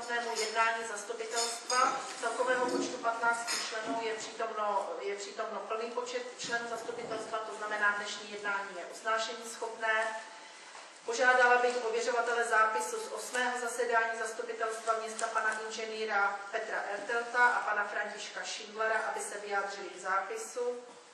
mimořádnému jednání zastupitelstva. Celkového počtu 15 členů je přítomno plný počet členů zastupitelstva, to znamená, dnešní jednání je usnášení schopné. Požádala bych ověřovatele zápisu z 8. zasedání zastupitelstva města pana inženýra Petra Ertelta a pana Františka Šindlera, aby se vyjádřili k zápisu.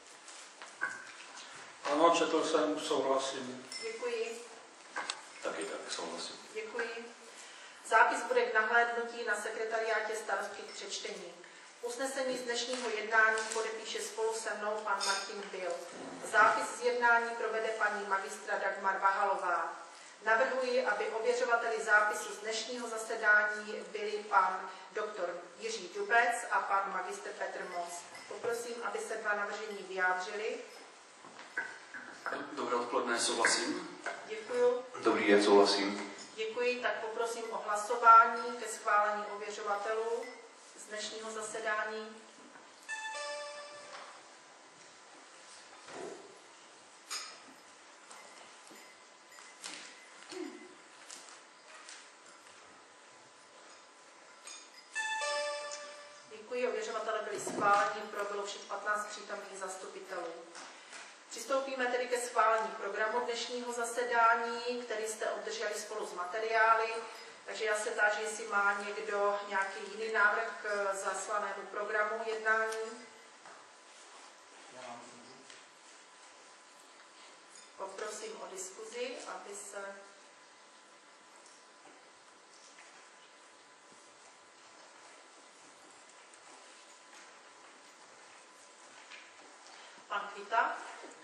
Ano, četl jsem, souhlasím. Děkuji. Taky tak, souhlasím. Děkuji. Zápis bude k nahlédnutí na sekretariátě starostky k přečtení. Usnesení z dnešního jednání podepíše spolu se mnou pan Martin Bil. Zápis z jednání provede paní magistra Dagmar Vahalová. Navrhuji, aby ověřovateli zápisu z dnešního zasedání byli pan doktor Jiří Dubec a pan magistr Petr Moc. Poprosím, aby se dva navržení vyjádřili. Dobré odpoledne, souhlasím. Děkuji. Dobrý den, souhlasím. Děkuji, tak poprosím o hlasování ke schválení ověřovatelů z dnešního zasedání. Děkuji, ověřovatele byli schváleni, pro bylo všech 15 přítomných zastupitelů. Přistoupíme tedy ke schválení programu dnešního zasedání, který jste obdrželi spolu s materiály. Takže já se táži, jestli má někdo nějaký jiný návrh k zaslanému programu jednání. Poprosím o diskuzi, aby se... Pan Kvita.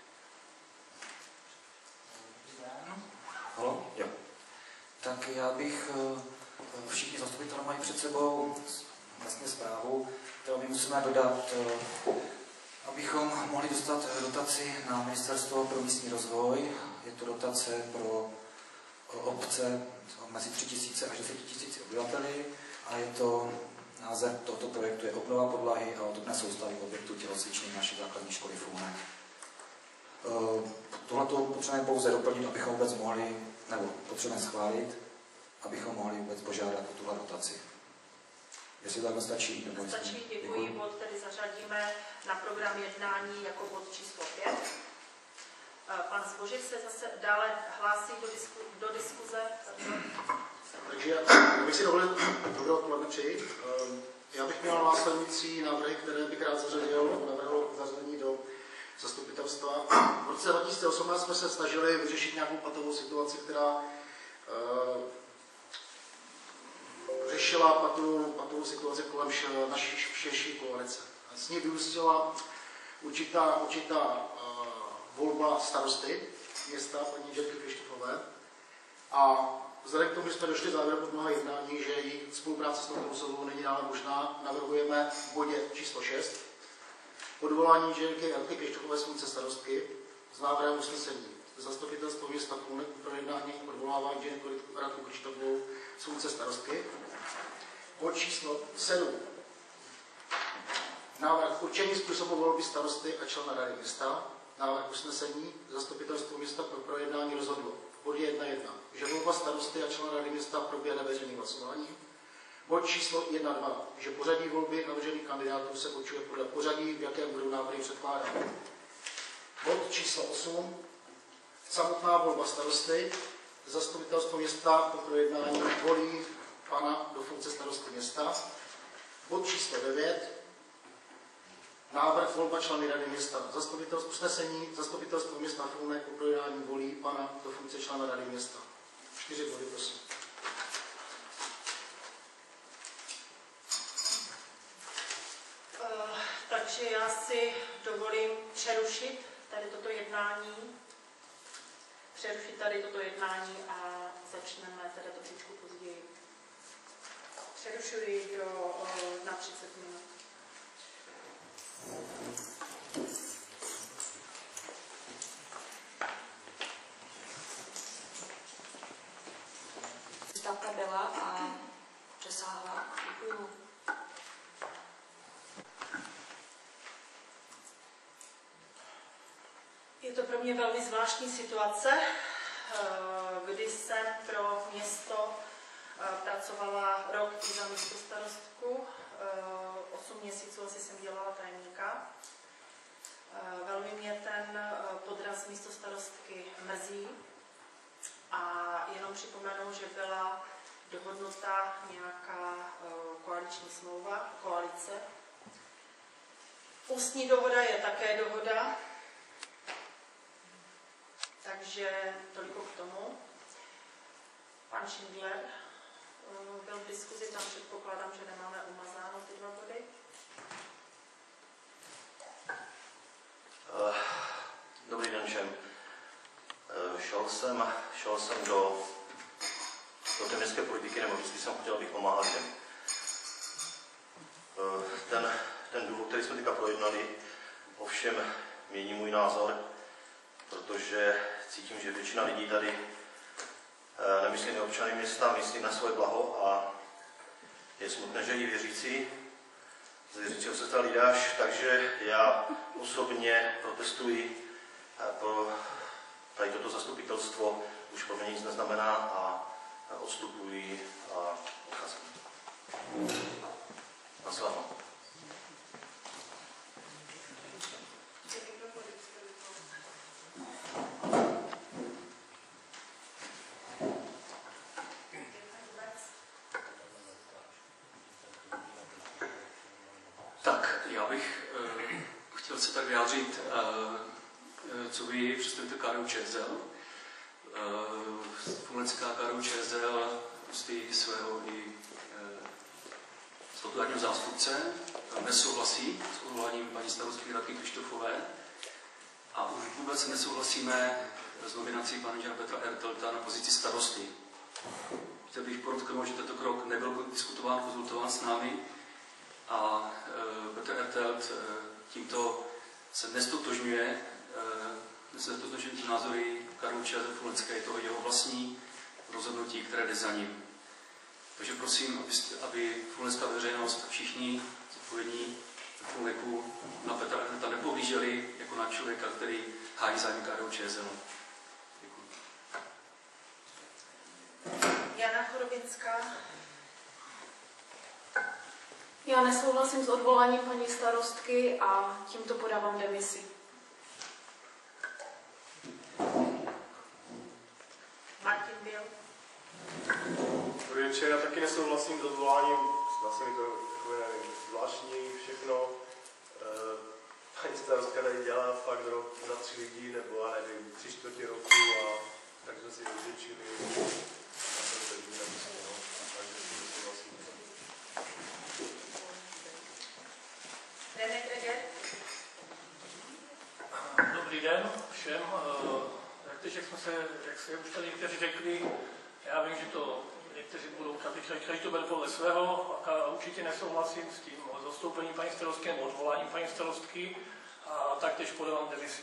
Halo? Jo. Tak já bych, všichni zastupitelé mají před sebou vlastně zprávu, kterou my musíme dodat, abychom mohli dostat dotaci na Ministerstvo pro místní rozvoj. Je to dotace pro obce mezi 3 000 až 10 000 obyvateli a je to, název tohoto projektu je Obnova podlahy a odobné soustavy objektu tělocvičny naší základní školy v Únech. Tohleto potřebujeme pouze doplnit, abychom vůbec mohli, nebo potřebujeme schválit, abychom mohli vůbec požádat o tuhle dotaci. Jestli to takhle stačí? Nebo stačí, děkuji. Bod tedy zařadíme na program jednání jako bod číslo 5. Pan Zbožek se zase dále hlásí do diskuze. Takže já bych si dovolil dobré odpoledne přejít. Já bych měl následující návrhy, které bych rád zařadil, navrhl zařazení do zastupitelstva. V roce 2018 jsme se snažili vyřešit nějakou patovou situaci, která řešila patovou situaci kolem naší širší koalice. Z ní vyústila určitá volba starosty města, paní Želky Krištofové. A vzhledem k tomu, že jsme došli závěru pod mnoha jednání, že její spolupráce s touto osobou není dále možná, navrhujeme v bodě číslo 6 odvolání Želky Krištofové z funkce starostky s návrhem usnesení. Zastupitelstvo města Půlnek pro jednání odvolávání Želku Krištofovou z funkce starostky. Bod číslo 7. Návrh určení způsobu volby starosty a člena rady města. Návrh usnesení. Zastupitelstvo města pro projednání rozhodlo v bodě 1.1, že volba starosty a člena rady města proběhne veřejným hlasováním. Bod číslo 1.2, že pořadí volby navržených kandidátů se určuje podle pořadí, v jakém budou návrhy předkládány. Bod číslo 8, samotná volba starosty. Zastupitelstvo města po projednání volí pana do funkce starosty města. Bod číslo 9, návrh volba členy rady města. Zastupitelstvo města Půlnek po projednání volí pana do funkce člena rady města. 4 body, prosím. Takže já si dovolím přerušit tady toto jednání. A začneme teda trošičku později. Přerušuji na 30 minut. Stavka byla a přesáhla. Děkuju. Je to pro mě velmi zvláštní situace, kdy jsem pro město Pracovala rok za místostarostku, 8 měsíců asi jsem dělala tajemníka. Velmi mě ten podraz místostarostky mrzí a jenom připomenu, že byla dohodnutá nějaká koaliční smlouva, koalice. Ústní dohoda je také dohoda, takže toliko k tomu. Pan Schindler byl v diskuzi, tam předpokládám, že nemáme umazáno ty 2 body. Dobrý den všem. Šel jsem do té městské politiky, nebo vždycky jsem chtěl, abych pomáhal těm. Ten důvod, který jsme teďka projednali, ovšem mění můj názor, protože cítím, že většina lidí tady nemyslí na občany města, myslí na svoje blaho a je smutné, že i věřící z věřícího se stal lídáš, takže já osobně protestuji pro tady toto zastupitelstvo, už pro mě nic neznamená a odstupuji a odcházím. Naschledanou. Tak, já bych chtěl se tak vyjádřit, co by představitel KDU-ČSL. Fulenská KDU-ČSL prostě svého i statutárního zástupce nesouhlasí s odvoláním paní starostky Radky Krištofové a už vůbec nesouhlasíme s nominací pana Petra Ertelta na pozici starosty. Chtěl bych podotknout, že tento krok nebyl diskutován, konzultován s námi a Petr Ertelt tímto se nestotožňuje s názory KDU-ČSL Fulenské, je to jeho vlastní rozhodnutí, které jde za ním. Takže prosím, aby fulenská veřejnost, všichni zodpovědní Fulneku na Petra Ertelta nepohlíželi jako na člověka, který hájí zájmy KDU-ČSL. Děkuji. Jana Chorobinská. Já nesouhlasím s odvoláním paní starostky a tímto podávám demisi. Martin Bill. Dobrý večer, já taky nesouhlasím s odvoláním, vlastně mi to takové zvláštní všechno. Paní starostka tady dělá fakt rok za 3 lidí, nebo já nevím, 3/4 roku a tak jsme si rozvědčili. Dobrý den všem. Jak se už tady někteří řekli, já vím, že to někteří budou každý to bude podle svého a určitě nesouhlasím s tím zastoupením paní starostky nebo odvoláním paní starostky a taktéž podávám demisi.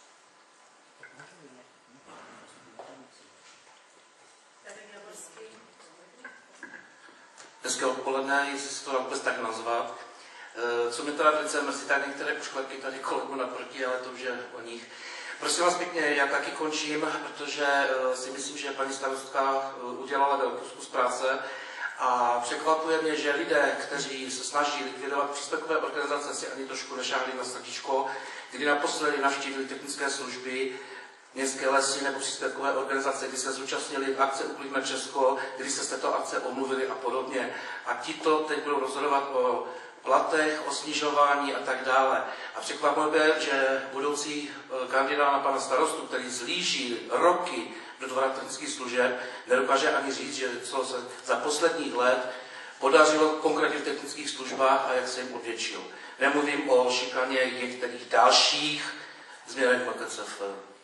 Hezké odpoledne, jestli se to dá vůbec tak nazvat. Co mě teda velice mrzí, tak některé pošklepky tady kolegu naproti, ale to už je o nich. Prosím vás pěkně, já taky končím, protože si myslím, že paní starostka udělala velký kus práce a překvapuje mě, že lidé, kteří se snaží likvidovat příspěvkové organizace, si ani trošku nešáhli na srdíčko, kdy naposledy navštívili technické služby, městské lesy nebo příspěvkové organizace, kdy se zúčastnili v akce Uklidíme Česko, kdy se z této akce omluvili a podobně. A tito teď budou rozhodovat o platech, o snižování a tak dále. A překvapuje, že budoucí kandidát na pana starostu, který zlíží roky do dvora technických služeb, nedokáže ani říct, že co se za posledních let podařilo konkrétně v technických službách a jak se jim odvětšil. Nemluvím o šikaně některých dalších změnách PKCF.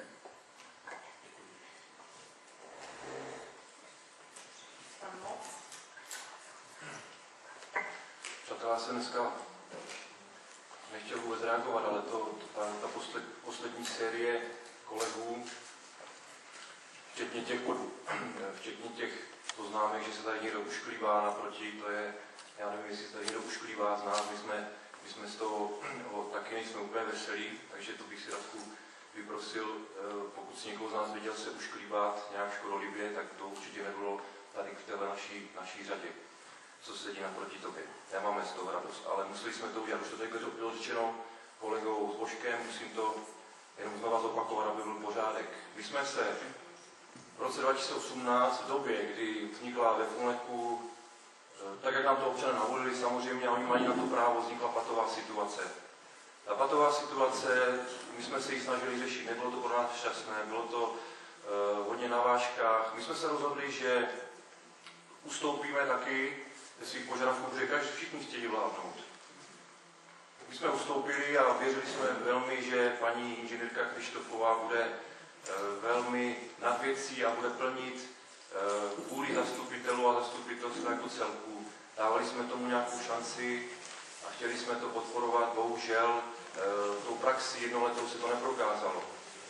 Já jsem dneska nechtěl vůbec reagovat, ale ta poslední série kolegů, včetně těch poznámek, že se tady někdo ušklívá naproti, to je, já nevím, jestli se tady někdo ušklívá z nás, my jsme z toho taky nejsme úplně veselí, takže to bych si Radku vyprosil, pokud si někoho z nás viděl se ušklívat nějak škodolibě, tak to určitě nebylo tady v téhle naší řadě, co sedí naproti tobě. Nemáme z toho radost, ale museli jsme to udělat. Už to tady bylo řečeno kolegou Božkem, musím to jenom znova zopakovat, aby byl pořádek. My jsme se v roce 2018, v době, kdy vznikla ve FUNECu, tak jak nám to občané navolili, samozřejmě, a oni mají na to právo, vznikla patová situace. Ta patová situace, my jsme se ji snažili řešit, nebylo to pro nás šťastné, bylo to hodně na vážkách. My jsme se rozhodli, že ustoupíme taky ze svých požadavků, protože všichni chtějí vládnout. My jsme ustoupili a věřili jsme velmi, že paní inženýrka Krištofová bude velmi nad věcí a bude plnit vůli zastupitelů a zastupitelstva jako celku. Dávali jsme tomu nějakou šanci a chtěli jsme to podporovat, bohužel tou praxi jednoletou se to neprokázalo.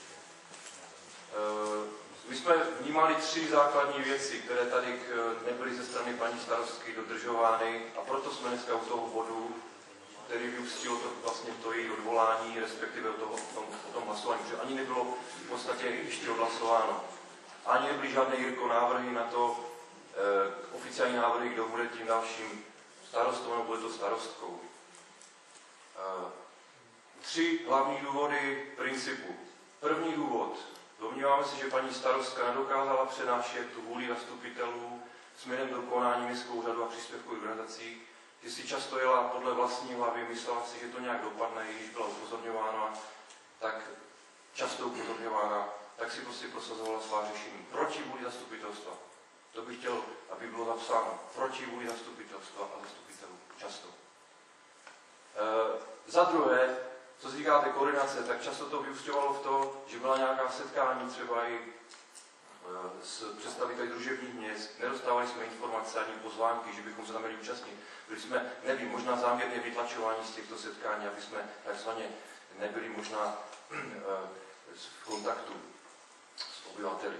My jsme vnímali 3 základní věci, které tady nebyly ze strany paní starostky dodržovány, a proto jsme dneska u toho bodu, který vyústil vlastně to její odvolání, respektive o tom hlasování, protože ani nebylo v podstatě ještě odhlasováno. Ani nebyly žádné, Jirko, návrhy na to, oficiální návrhy, kdo bude tím dalším starostou, nebo bude to starostkou. 3 hlavní důvody principu. První důvod. Domníváme se, že paní starostka nedokázala přenášet tu vůli zastupitelů směrem do konání městskou úřadu a příspěvkových organizací, že si často jela podle vlastní hlavy, myslela si, že to nějak dopadne, i když byla upozorňována, tak často upozorňována, tak si prostě prosazovala svá řešení. Proti vůli zastupitelstva. To bych chtěl, aby bylo zapsáno. Proti vůli zastupitelstva a zastupitelů. Často. Za druhé, co se týká té koordinace, tak často to vyústěvalo v to, že byla nějaká setkání třeba i s představiteli družebních měst, nedostávali jsme informace ani pozvánky, že bychom se tam měli účastnit. Byli jsme, nevím, možná záměrně vytlačováni z těchto setkání, aby jsme takzvaně nebyli možná v kontaktu s obyvateli.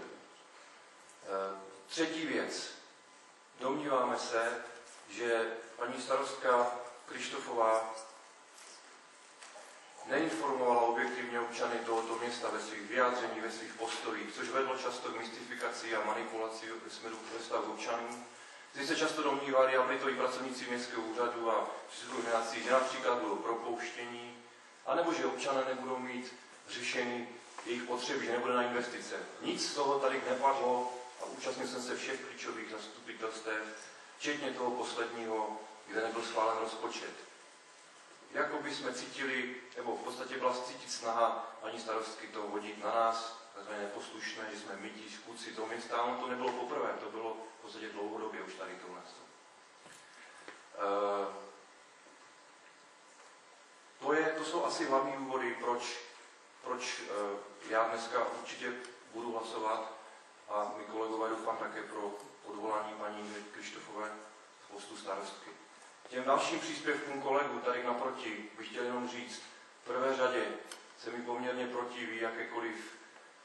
Třetí věc. Domníváme se, že paní starostka Krištofová neinformovala objektivně občany tohoto města ve svých vyjádřeních, ve svých postojích, což vedlo často k mystifikaci a manipulaci ve směru představ občanů. Zde se často domnívali, a byli to i pracovníci městského úřadu a organizací, že například budou propouštění, anebo že občané nebudou mít řešeny jejich potřeby, že nebude na investice. Nic z toho tady nepadlo a účastnil jsem se všech klíčových zastupitelstev, včetně toho posledního, kde nebyl schválen rozpočet. Jakoby jsme cítili, nebo v podstatě byla cítit snaha paní starostky to hodit na nás, takzvaně neposlušné, že jsme my ti škůdci toho města, ale to nebylo poprvé, to bylo v podstatě dlouhodobě už tady tohle. To jsou asi hlavní důvody, proč já dneska určitě budu hlasovat a my kolegové doufám také pro odvolání paní Krištofové z postu starostky. Těm dalším příspěvkům kolegů tady naproti bych chtěl jenom říct, v prvé řadě se mi poměrně protiví jakékoliv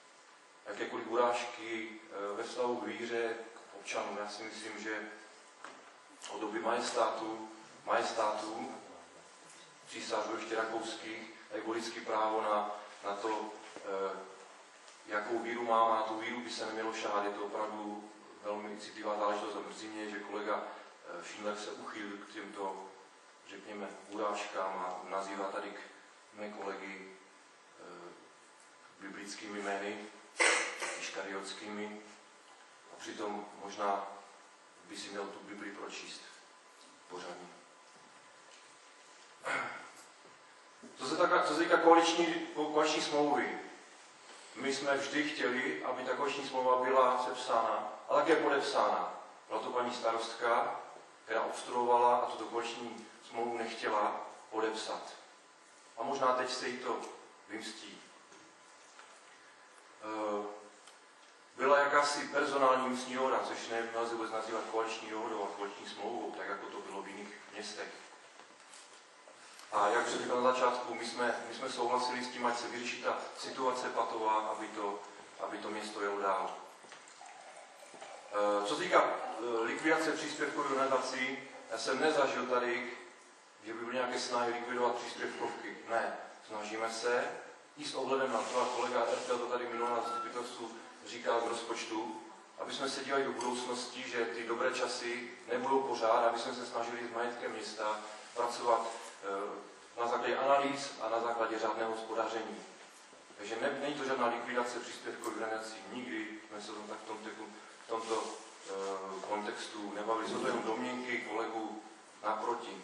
urážky ve vztahu k víře občanům. Já si myslím, že od doby majestátů císařů ještě rakouských, je lidské právo na to, jakou víru mám, a na tu víru by se nemělo šáhat. Je to opravdu velmi citlivá záležitost a mrzí mě, že kolega Schindler se uchýlil k těmto, řekněme, urážkám a nazývá tady mé kolegy biblickými jmény, iškariotskými, a přitom možná by si měl tu Bibli pročíst pořádně. Co se týká koaliční smlouvy, my jsme vždy chtěli, aby ta koaliční smlouva byla sepsána a také podepsána. Byla to paní starostka, která obstruovala a tuto koaliční smlouvu nechtěla podepsat. A možná teď se jí to vymstí. Byla jakási personální místní dohoda, což nelze vůbec nazývat koaliční dohodou a koaliční smlouvou, tak jako to bylo v jiných městech. A jak jsem říkal na začátku, my jsme souhlasili s tím, ať se vyřeší ta situace patová, aby to město jelo dál. Co se týká likvidace příspěvkových organizací, já jsem nezažil tady, že by byly nějaké snahy likvidovat příspěvkovky. Ne, snažíme se i s ohledem na to, a kolega RTL to tady minulé na zastupitelstvu říká z rozpočtu, aby jsme se dívali do budoucnosti, že ty dobré časy nebudou pořád, aby jsme se snažili s majetkem města pracovat na základě analýz a na základě řádného hospodaření. Takže není to žádná likvidace příspěvkových organizací. Nikdy jsme se tak v tomto kontextu nebavili. Jsou to jenom domněnky kolegů naproti.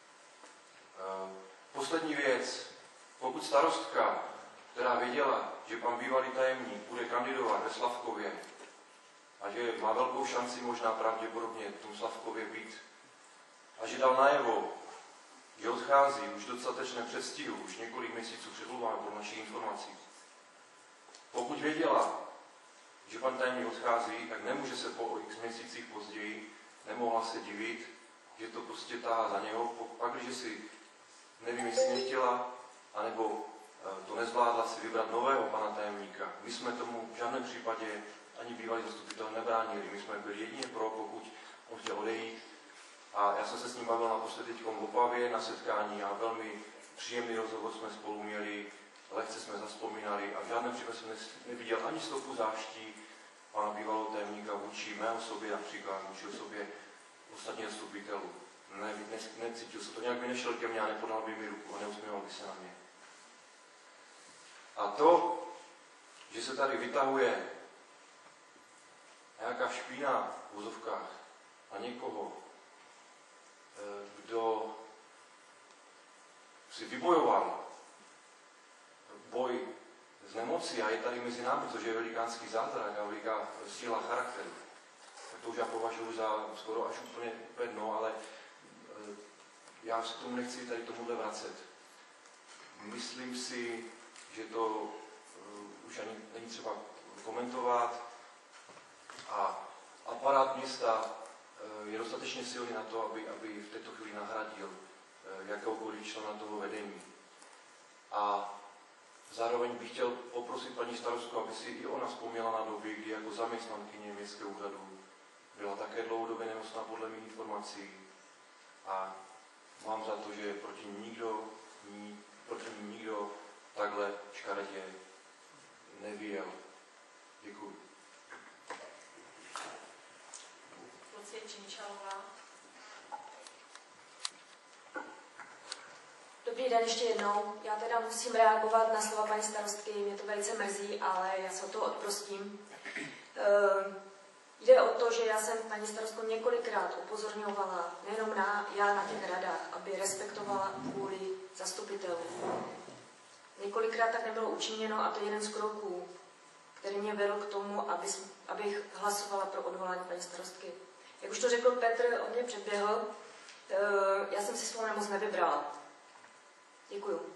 Poslední věc. Pokud starostka, která věděla, že pan bývalý tajemník bude kandidovat ve Slavkově a že má velkou šanci možná pravděpodobně v tom Slavkově být a že dal najevo, že odchází už dostatečné předstihu, už několik měsíců před volbami pro našich informací. Pokud věděla, že pan tajemník odchází, tak nemůže se po x měsících později, nemohla se divit, že to prostě táhá za něho, pak když si, nevím, jestli nechtěla, anebo to nezvládla si vybrat nového pana tajemníka. My jsme tomu v žádném případě ani bývalý zastupitel nebránili. My jsme byli jedině pro, pokud on chtěl odejít. A já jsem se s ním bavil naposledy teď v Opavě na setkání a velmi příjemný rozhovor jsme spolu měli, lehce jsme zavzpomínali a v žádném případě jsem neviděl ani stopu záští pana bývalého tajemníka vůči mé osobě, například vůči osobě ostatních zastupitelů. Necítil se to, nějak by nešel ke mně a nepodal by mi ruku a neusmíval by se na mě. A to, že se tady vytahuje nějaká špína v vozovkách a někoho, kdo si vybojoval boj s nemocí a je tady mezi námi, což je velikánský zázrak a veliká síla charakteru, tak to už já považuji za skoro až úplně dno, ale já se k tomu nechci tady tomuhle vracet. Myslím si, že to už ani není třeba komentovat a aparát města je dostatečně silný na to, aby v této chvíli nahradil jakoukoliv člena toho vedení. A zároveň bych chtěl poprosit paní starostku, aby si i ona vzpomněla na doby, kdy jako zaměstnankyně městského úřadu byla také dlouhodobě nemocná podle mých informací a mám za to, že proti ní nikdo takhle škaredě nevyjel. Děkuji. Lucie Činčalová. Dobrý den ještě jednou. Já teda musím reagovat na slova paní starostky, mě to velice mrzí, ale já se o to odprostím. Jde o to, že já jsem paní starostku několikrát upozorňovala, nejenom já na těch radách, aby respektovala vůli zastupitelů. Několikrát tak nebylo učiněno a to je jeden z kroků, který mě vedl k tomu, abych hlasovala pro odvolání paní starostky. Jak už to řekl Petr, on mě předběhl, já jsem si svou nemoc nevybrala. Děkuju.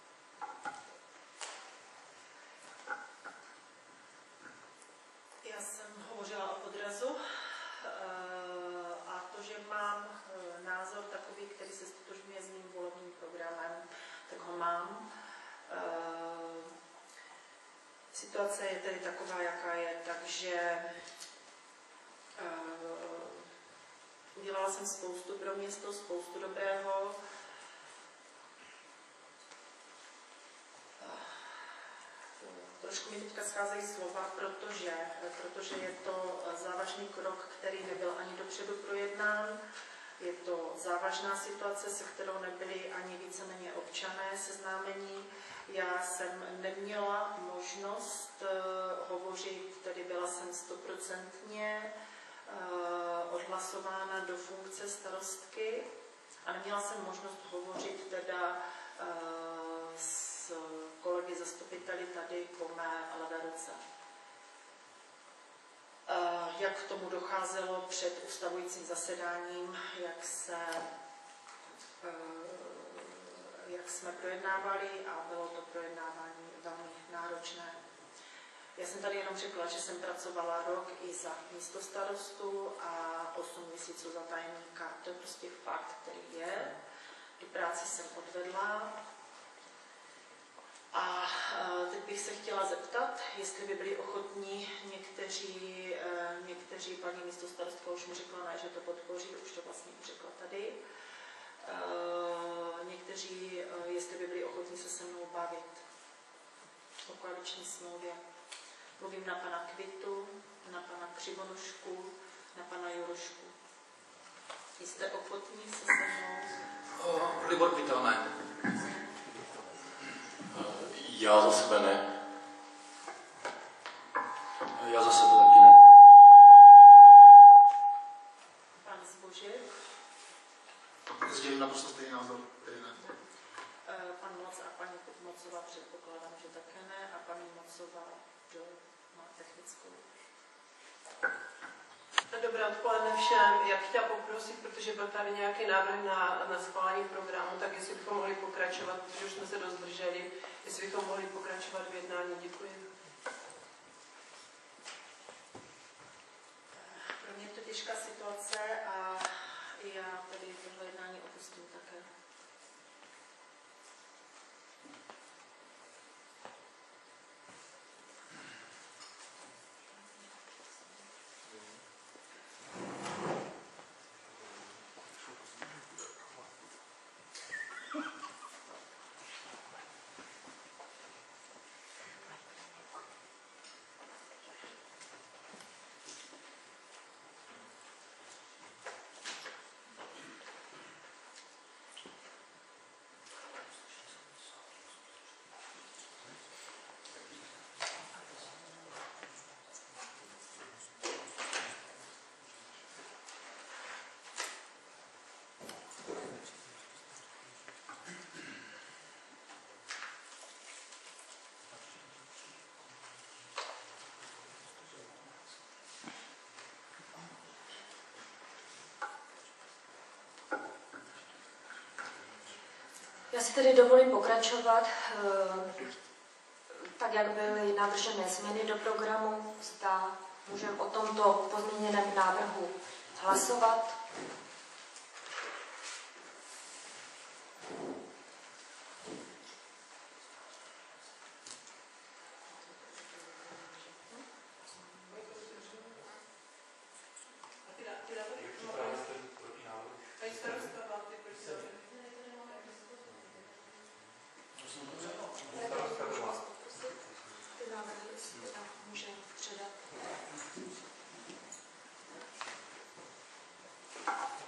Já jsem hovořila o podrazu a to, že mám názor takový, který se stotožňuje s mým volebním programem, tak ho mám. Situace je tedy taková, jaká je, takže udělala jsem spoustu pro město, spoustu dobrého. Trošku mi teďka scházejí slova, protože je to závažný krok, který nebyl ani dopředu projednán. Je to závažná situace, se kterou nebyli ani víceméně občané seznámení. Já jsem neměla možnost hovořit, tedy byla jsem 100% odhlasována do funkce starostky a neměla jsem možnost hovořit teda s kolegy zastupiteli tady po mé levé ruce. Jak k tomu docházelo před ustavujícím zasedáním, jak jsme projednávali a bylo to projednávání velmi náročné. Já jsem tady jenom řekla, že jsem pracovala rok i za místostarostu a 8 měsíců za tajemníka. To je prostě fakt, který je. Tu práci jsem odvedla. A teď bych se chtěla zeptat, jestli by byli ochotní někteří paní místostarostka už mi řekla, ne, že to podpoří, už to vlastně řekla tady, někteří, jestli by byli ochotní se mnou bavit o koaliční smlouvě. Mluvím na pana Kvitu, na pana Křivonošku, na pana Jurošku. Jste ochotní se se mnou? Libor Pytel ne. Já za sebe ne. Já za sebe taky ne. Pan Zbožek? Sdělím naprosto stejný názor, tedy ne. Pan Moc a paní Mocová předpokládám, že také ne, a paní Mocová, kdo má technickou. Dobré odpoledne všem. Já bych chtěla poprosit, protože byl tady nějaký návrh na schválení programu, tak jestli bychom mohli pokračovat, protože už jsme se dost zdrželi, jestli bychom mohli pokračovat v jednání. Děkuji. Pro mě je to těžká situace a já tady tohle jednání opustím také. Já si tedy dovolím pokračovat, tak jak byly navržené změny do programu. Zda můžeme o tomto pozměněném návrhu hlasovat. Ty návrhy může předat.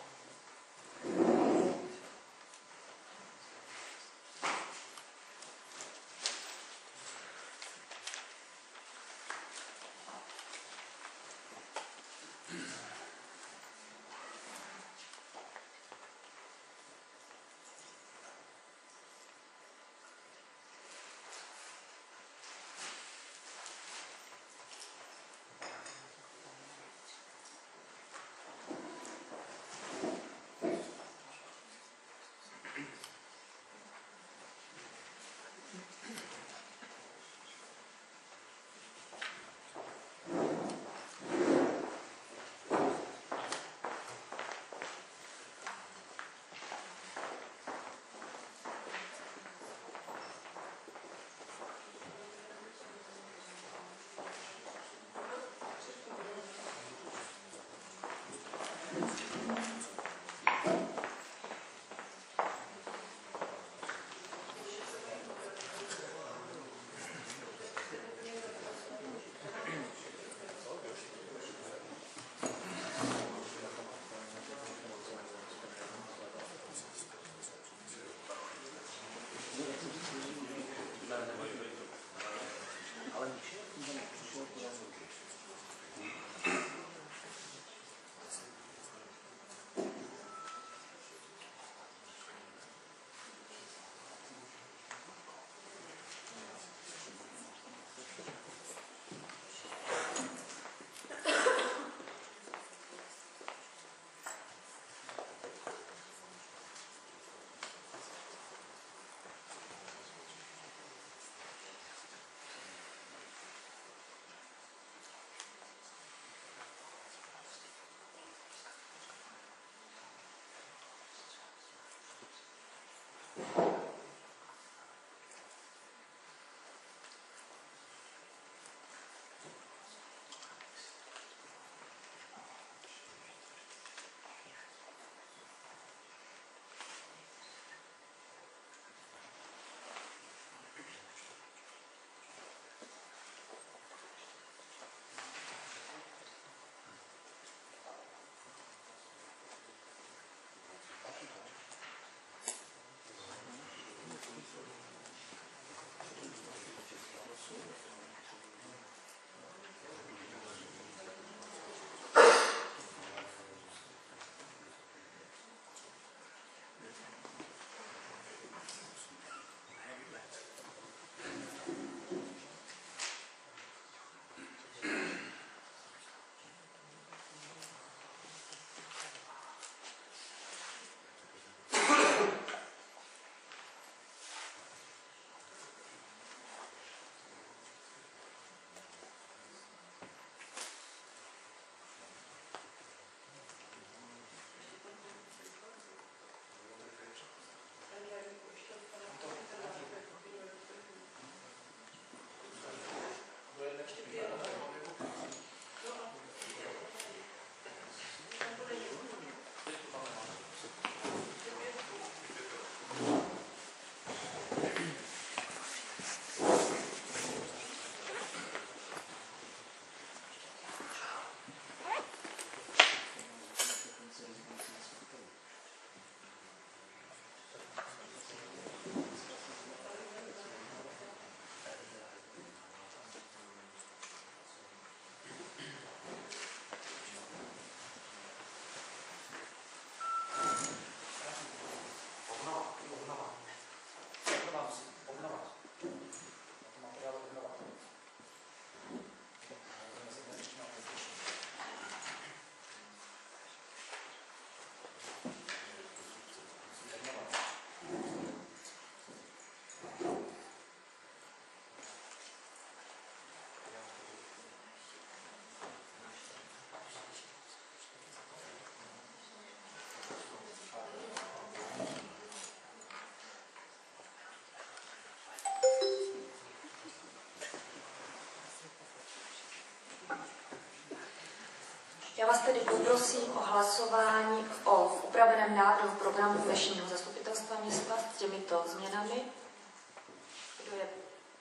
vás tedy poprosím o hlasování o upraveném návrhu programu dnešního zastupitelstva města s těmito změnami. Kdo je?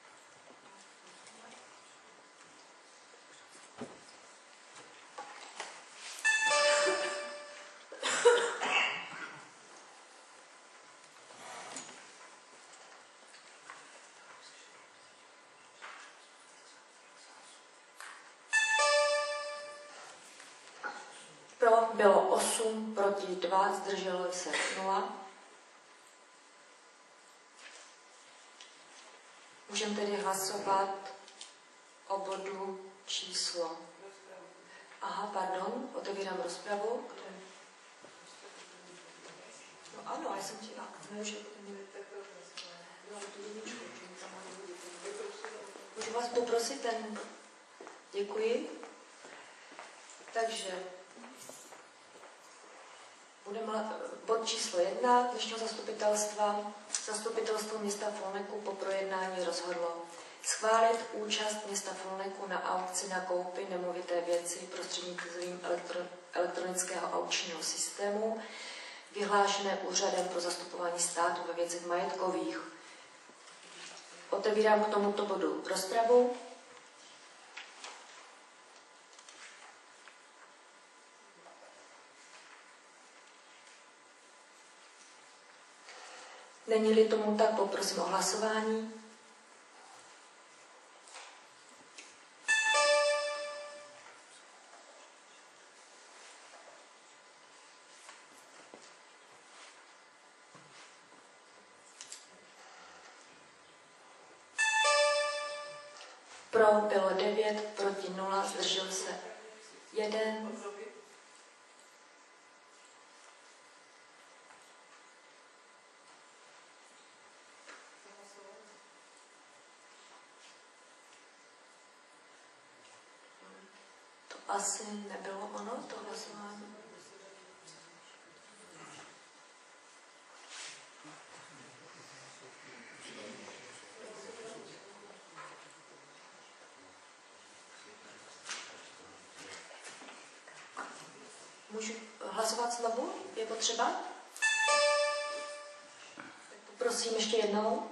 Pro bylo 8, proti 2, zdrželo se 0. Můžeme tedy hlasovat o bodu číslo. Aha, pardon, otevírám rozpravu. No ano, já jsem chtěla. Můžu vás poprosit ten... Děkuji. Takže budeme bod číslo 1 dnešního zastupitelstva. Zastupitelstvo města Folneku po projednání rozhodlo schválit účast města Folneku na aukci na koupi nemovité věci prostřednictvím elektronického aukčního systému vyhlášené Úřadem pro zastupování státu ve věcech majetkových. Otevírám k tomuto bodu rozpravu. Není-li tomu tak, poprosím o hlasování. Pro bylo 9, proti 0, zdržel se 1. Asi nebylo ono, to hlasování. Můžu hlasovat znovu? Je potřeba? Prosím ještě jednou.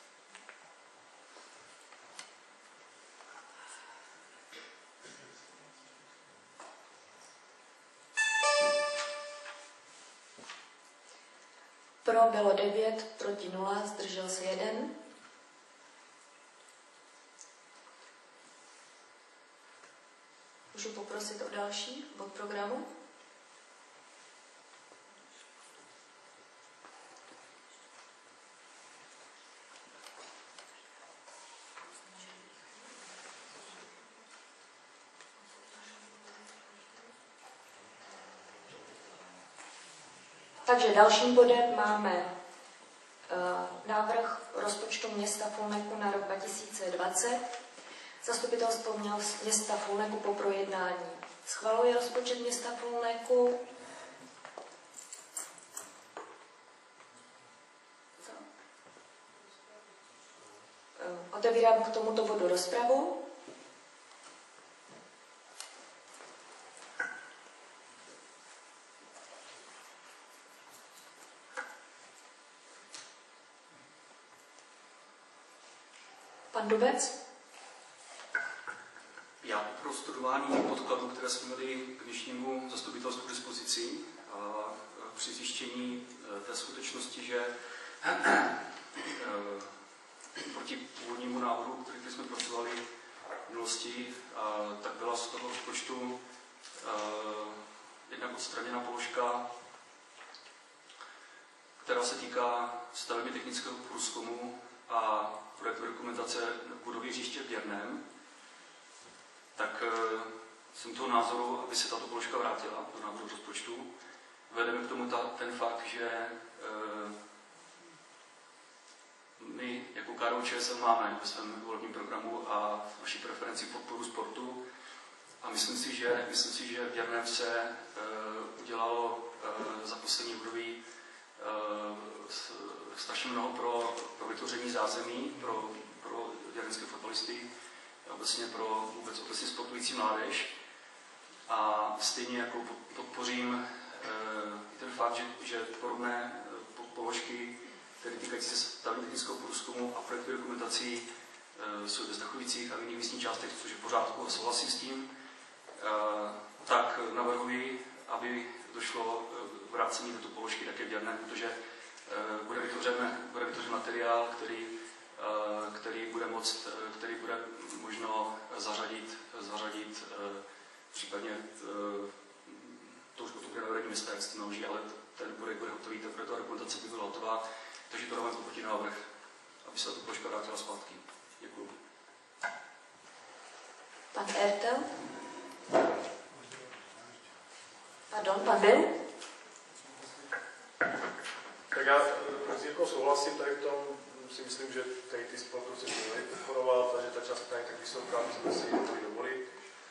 Pro bylo 9, proti 0, zdržel se 1. Můžu poprosit o další bod programu? Takže dalším bodem máme návrh rozpočtu města Folneku na rok 2020. Zastupitelstvo města Folneku po projednání schvaluje rozpočet města Folneku. Otevírám k tomuto bodu rozpravu. Pan Dubec? Já pro studování podkladů, které jsme měli k dnešnímu zastupitelstvu k dispozici, a při zjištění té skutečnosti, že proti původnímu návrhu, který jsme pracovali v minulosti, tak byla z toho rozpočtu jednak odstraněna položka, která se týká stavebně technického průzkumu a projektu dokumentace budovy hřiště v Děrném, tak jsem toho názoru, aby se tato položka vrátila do návrhu rozpočtu. Vedeme k tomu ten fakt, že my jako KDU-ČSL máme ve svém volebním programu a naší preferenci podporu sportu a myslím si, že v Děrném se udělalo za poslední období strašně mnoho pro vytvoření zázemí pro děrnenské fotbalisty a obecně pro vůbec sportující mládež. A stejně jako podpořím ten fakt, že podobné položky, které týkající se stavebně technického průzkumu a projektových dokumentací jsou ve Stachovicích a v jiných místních částech, což je v pořádku a souhlasím s tím, tak navrhuji, aby došlo vrácení této položky také v děrném, protože bude vytvořen materiál, který bude možno zařadit případně to už potom bude na vedení města, jak se to naloží, ale ten projekt bude hotový, teprve ta dokumentace by byla hotová, takže to dávám proti návrh, aby se ta položka vrátila zpátky. Děkuji. Pan Ertel? Pardon, pan Bill? Tak já jako souhlasím tady v tom, si myslím, že tady ty sportovci měli podporovat a že ta částka je tak vysoká, aby jsme si ji mohli dovolit.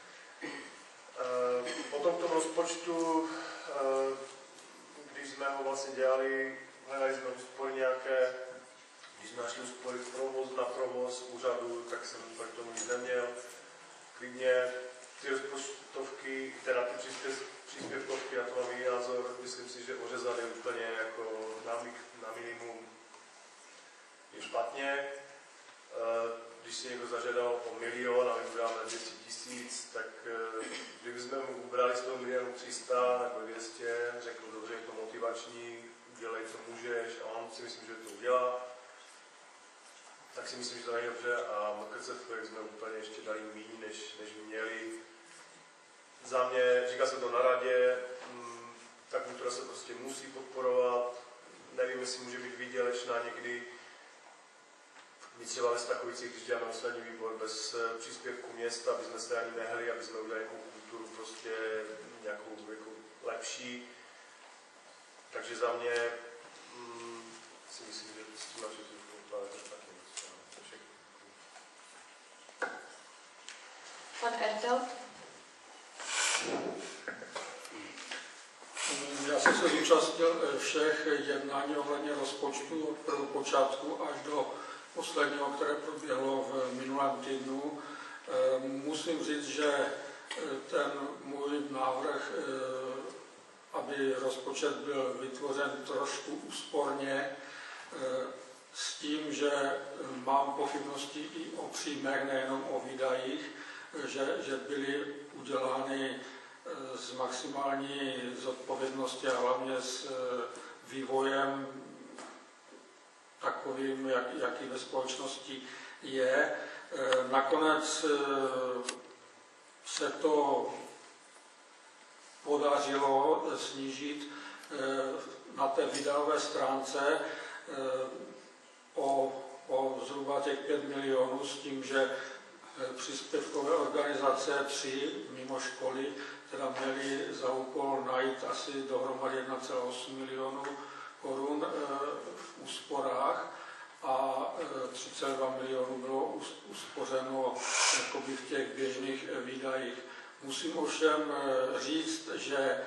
Potom k tomu rozpočtu, když jsme ho vlastně dělali, hledali jsme úspory nějaké, když jsme našli úspory na provoz úřadu, tak jsem k tomu nic neměl. Klidně ty rozpočtovky, teda ty příspěvkovky, na to mám jiný názor, myslím si, že ořezat je úplně jako na minimum je špatně. Když si někdo zažádal o 1 milion a my mu dáme 200 000, tak kdybychom mu ubrali z toho 1 300 000 nebo 200, řekl dobře, je to motivační, dělej, co můžeš a on si myslím, že to udělá, tak si myslím, že to není dobře a na KCF jsme úplně ještě dali méně, než měli. Za mě, říkal jsem to na radě, ta kultura se prostě musí podporovat, nevím, jestli může být výdělečná někdy. My třeba ve Stachovicích, když děláme poslední výbor bez příspěvku města, aby jsme se ani nehli, aby jsme udělali nějakou kulturu prostě nějakou jako lepší. Takže za mě si myslím, že s tím naši kultura je to taky nic. Pan Ertel? Já jsem se zúčastnil všech jednání ohledně rozpočtu od prvopočátku až do posledního, které proběhlo v minulém týdnu. Musím říct, že ten můj návrh, aby rozpočet byl vytvořen trošku úsporně, s tím, že mám pochybnosti i o příjmech, nejenom o výdajích, že byly udělány s maximální zodpovědností a hlavně s vývojem takovým, jaký ve společnosti je. Nakonec se to podařilo snížit na té výdajové stránce o zhruba těch 5 milionů s tím, že příspěvkové organizace 3 mimo školy teda měly za úkol najít asi dohromady 1,8 milionů korun v úsporách a 3,2 milionů bylo uspořeno jakoby v těch běžných výdajích. Musím ovšem říct, že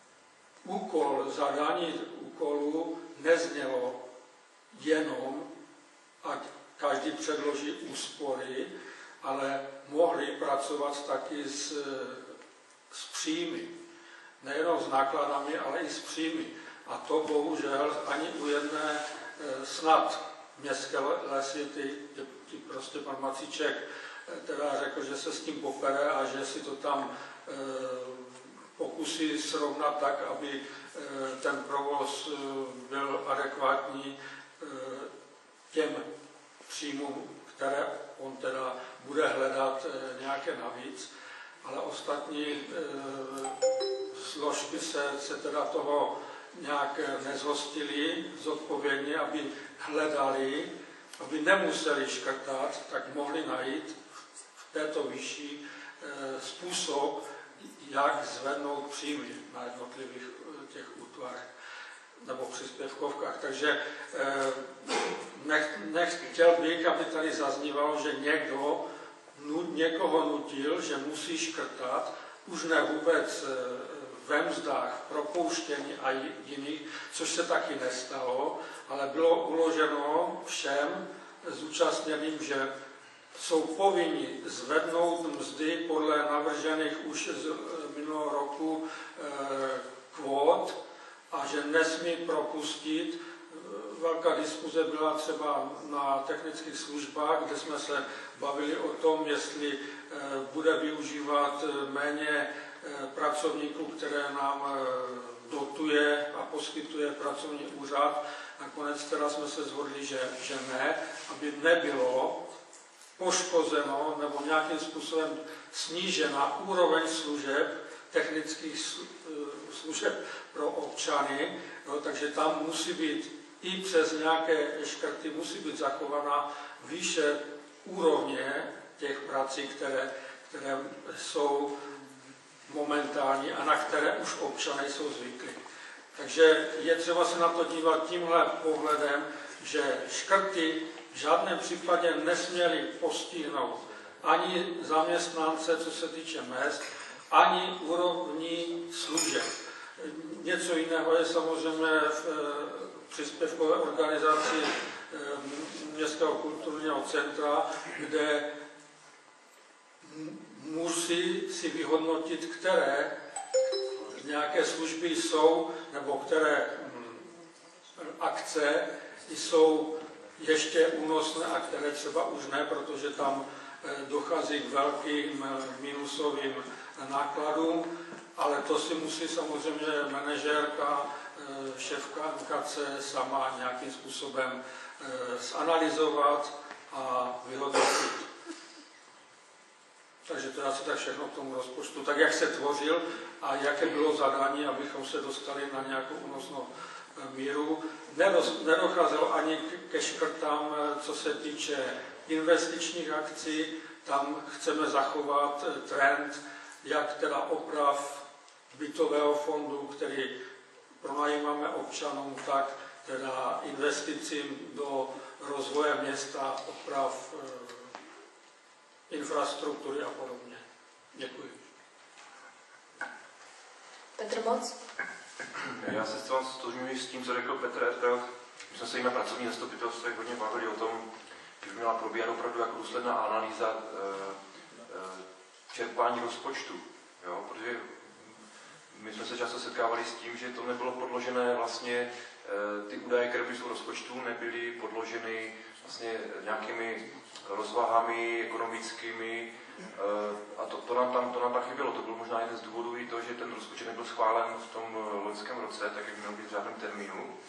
zadání úkolu neznělo jenom, ať každý předloží úspory, ale mohli pracovat taky s příjmy. Nejenom s nákladami, ale i s příjmy. A to bohužel ani u jedné snad městské lesy, ty prostě pan Macíček teda řekl, že se s tím popere a že si to tam pokusí srovnat tak, aby ten provoz byl adekvátní těm příjmům, které on teda bude hledat nějaké navíc, ale ostatní složky se teda toho nějak nezhostili zodpovědně, aby hledali, aby nemuseli škrtat, tak mohli najít v této výši způsob, jak zvednout příjmy na jednotlivých těch útvarech nebo příspěvkovkách. Takže nechtěl bych, aby tady zaznívalo, že někoho nutil, že musí škrtat, už ne vůbec ve mzdách, propouštění a jiných, což se taky nestalo, ale bylo uloženo všem zúčastněným, že jsou povinni zvednout mzdy podle navržených už z minulého roku kvót a že nesmí propustit. Velká diskuze byla třeba na technických službách, kde jsme se bavili o tom, jestli bude využívat méně pracovníků, které nám dotuje a poskytuje pracovní úřad. Nakonec teda jsme se shodli, že ne, aby nebylo poškozeno nebo nějakým způsobem snížena úroveň služeb, technických služeb pro občany, no, takže tam musí být i přes nějaké škrty musí být zachována výše úrovně těch prací, které jsou momentální a na které už občané jsou zvyklí. Takže je třeba se na to dívat tímhle pohledem, že škrty v žádném případě nesměly postihnout ani zaměstnance, co se týče mezd, ani úrovní služeb. Něco jiného je samozřejmě v příspěvkové organizaci Městského kulturního centra, kde musí si vyhodnotit, které nějaké služby jsou, nebo které akce jsou ještě únosné a které třeba už ne, protože tam dochází k velkým minusovým nákladům, ale to si musí samozřejmě manažérka, šéfka MKC sama nějakým způsobem zanalyzovat a vyhodnotit. Takže to je asi tak všechno k tomu rozpočtu. Tak jak se tvořil a jaké bylo zadání, abychom se dostali na nějakou únosnou míru. Nedocházelo ani ke škrtám, co se týče investičních akcí. Tam chceme zachovat trend, jak teda oprav bytového fondu, který pronajímáme občanům, tak teda investicím do rozvoje města, oprav infrastruktury a podobně. Děkuji. Petr Moc? Já se s vámi stotožňuji s tím, co řekl Petr Ertel. My jsme se i na pracovní zastupitelstvech hodně bavili o tom, že by měla probíhat opravdu jako důsledná analýza čerpání rozpočtu. Jo? Protože my jsme se často setkávali s tím, že to nebylo podložené vlastně, ty údaje, které byly z rozpočtu, nebyly podloženy vlastně nějakými rozvahami ekonomickými a to nám tam chybělo. To bylo možná jeden z důvodů i to, že ten rozpočet nebyl schválen v tom loňském roce, tak jak měl být v řádném termínu.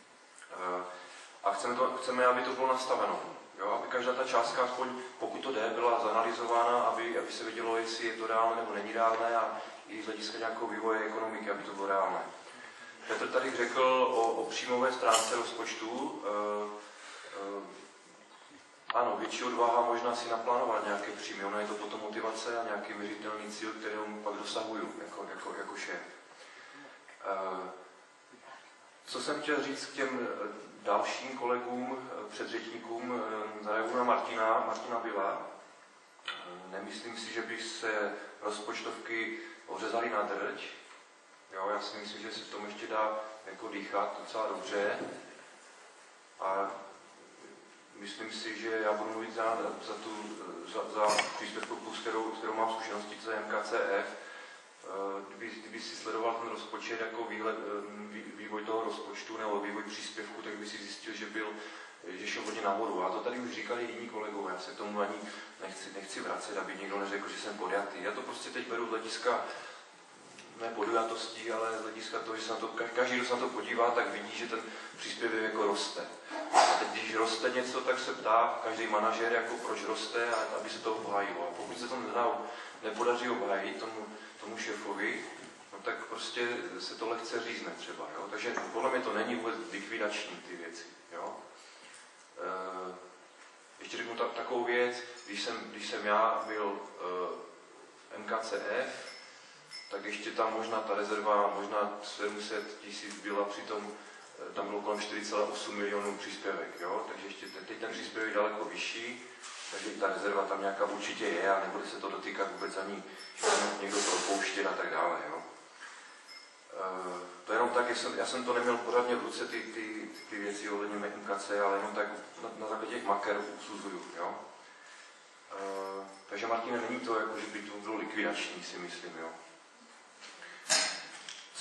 A chceme, aby to bylo nastaveno. Jo? Aby každá ta částka, aspoň pokud to jde, byla zanalizována, aby se vidělo, jestli je to reálné nebo není reálné a i z hlediska nějakého vývoje ekonomiky, aby to bylo reálné. Petr tady řekl o příjmové stránce rozpočtu. Ano, větší odvaha možná si naplánovat nějaké příjmy. Ono je to potom motivace a nějaký měřitelný cíl, kterému pak dosahuju jako šéf. Co jsem chtěl říct k těm dalším kolegům, předřečníkům, zareaguju na Martina Bila. Nemyslím si, že by se rozpočtovky ořezaly na drť. Jo, já si myslím, že se tomu ještě dá jako dýchat docela dobře. A myslím si, že já budu mluvit za příspěvkovku, s kterou mám zkušenosti, co je MKCF. Kdyby si sledoval ten rozpočet jako vývoj toho rozpočtu nebo vývoj příspěvku, tak by si zjistil, že šel hodně nahoru. A to tady už říkali jiní kolegové, já se tomu ani nechci vracet, aby někdo neřekl, že jsem podjatý. Já to prostě teď beru z hlediska ne podjatosti, ale z hlediska toho, že se na to, každý, kdo se na to podívá, tak vidí, že ten příspěvek jako roste. A teď, když roste něco, tak se ptá každý manažer, jako proč roste, a aby se to obhájilo. A pokud se to nepodaří obhájit tomu šéfovi, no tak prostě se to lehce řízne třeba. Jo? Takže podle mě to není vůbec likvidační ty věci. Jo? Ještě řeknu takovou věc, když jsem já byl MKCF, tak ještě tam možná ta rezerva, možná 700 000 byla, přitom tam bylo kolem 4,8 milionů příspěvek, jo? Takže ještě teď ten příspěvek je daleko vyšší, takže ta rezerva tam nějaká určitě je a nebude se to dotýkat vůbec ani někdo propouštět a tak dále, jo? To jenom tak, já jsem to neměl pořádně v ruce, ty věci ohledně MKC, ale jenom tak na základě těch maker usuzuju, jo? Takže Martine, není to jako, že by to bylo likvidační, si myslím, jo?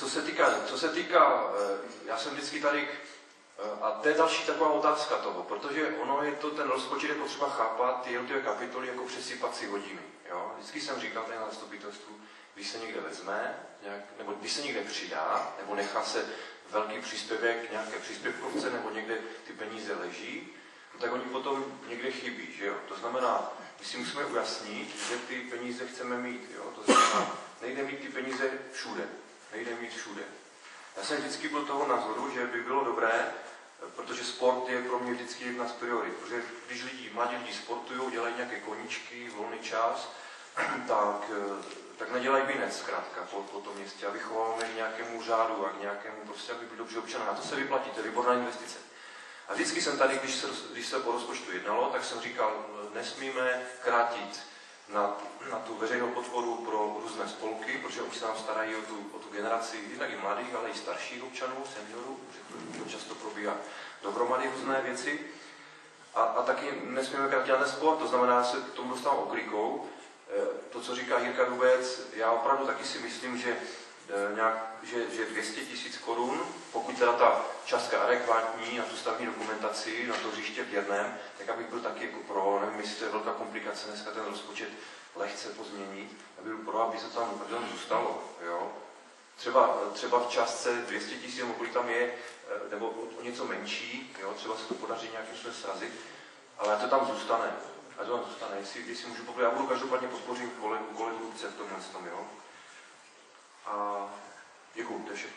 Co se týká, já jsem vždycky tady, a to je další taková otázka toho, protože ono je to, ten rozpočet je potřeba chápat, ty jednotlivé kapitoly jako přesypací hodiny. Jo? Vždycky jsem říkal tady na zastupitelstvu, když se někde vezme, nebo když se někde přidá, nebo nechá se velký příspěvek nějaké příspěvkovce, nebo někde ty peníze leží, tak oni potom někde chybí, že jo? To znamená, my si musíme ujasnit, že ty peníze chceme mít, jo? To znamená, nejde mít ty peníze všude. Nejde mít všude. Já jsem vždycky byl toho názoru, že by bylo dobré, protože sport je pro mě vždycky jedna z priorit, protože když mladí lidi sportují, dělají nějaké koníčky, volný čas, tak nedělají binec zkrátka po tom městě a vychováváme k nějakému řádu a k nějakému, prostě aby byli dobří občané. A to se vyplatí, to je výborná investice. A vždycky jsem tady, když se o rozpočtu jednalo, tak jsem říkal, nesmíme krátit na tu veřejnou podporu pro různé spolky, protože oni se nám starají o tu generaci, jednak i mladých, ale i starších občanů, seniorů, to často probíhá dohromady různé věci. A taky nesmíme krátit na sport, to znamená, se k tomu dostávám oklikou. To, co říká Jirka Dubec, já opravdu taky si myslím, že 200 000 korun, pokud teda ta částka adekvátní na tu stavní dokumentaci, na to hřiště v Jerném, tak abych byl taky jako pro, nevím, jestli to je velká komplikace dneska ten rozpočet lehce pozměnit, aby byl pro, aby se tam opravdu zůstalo. Jo? Třeba v částce 200 000, nebo kolik tam je, nebo o něco menší, jo? Třeba se to podaří nějakým způsobem srazit, ale to tam zůstane. A to tam zůstane, jestli můžu pokud, já budu každopádně podpořit kolegu Ruce v tomhle tom, jo. A děkuju, to je všechno.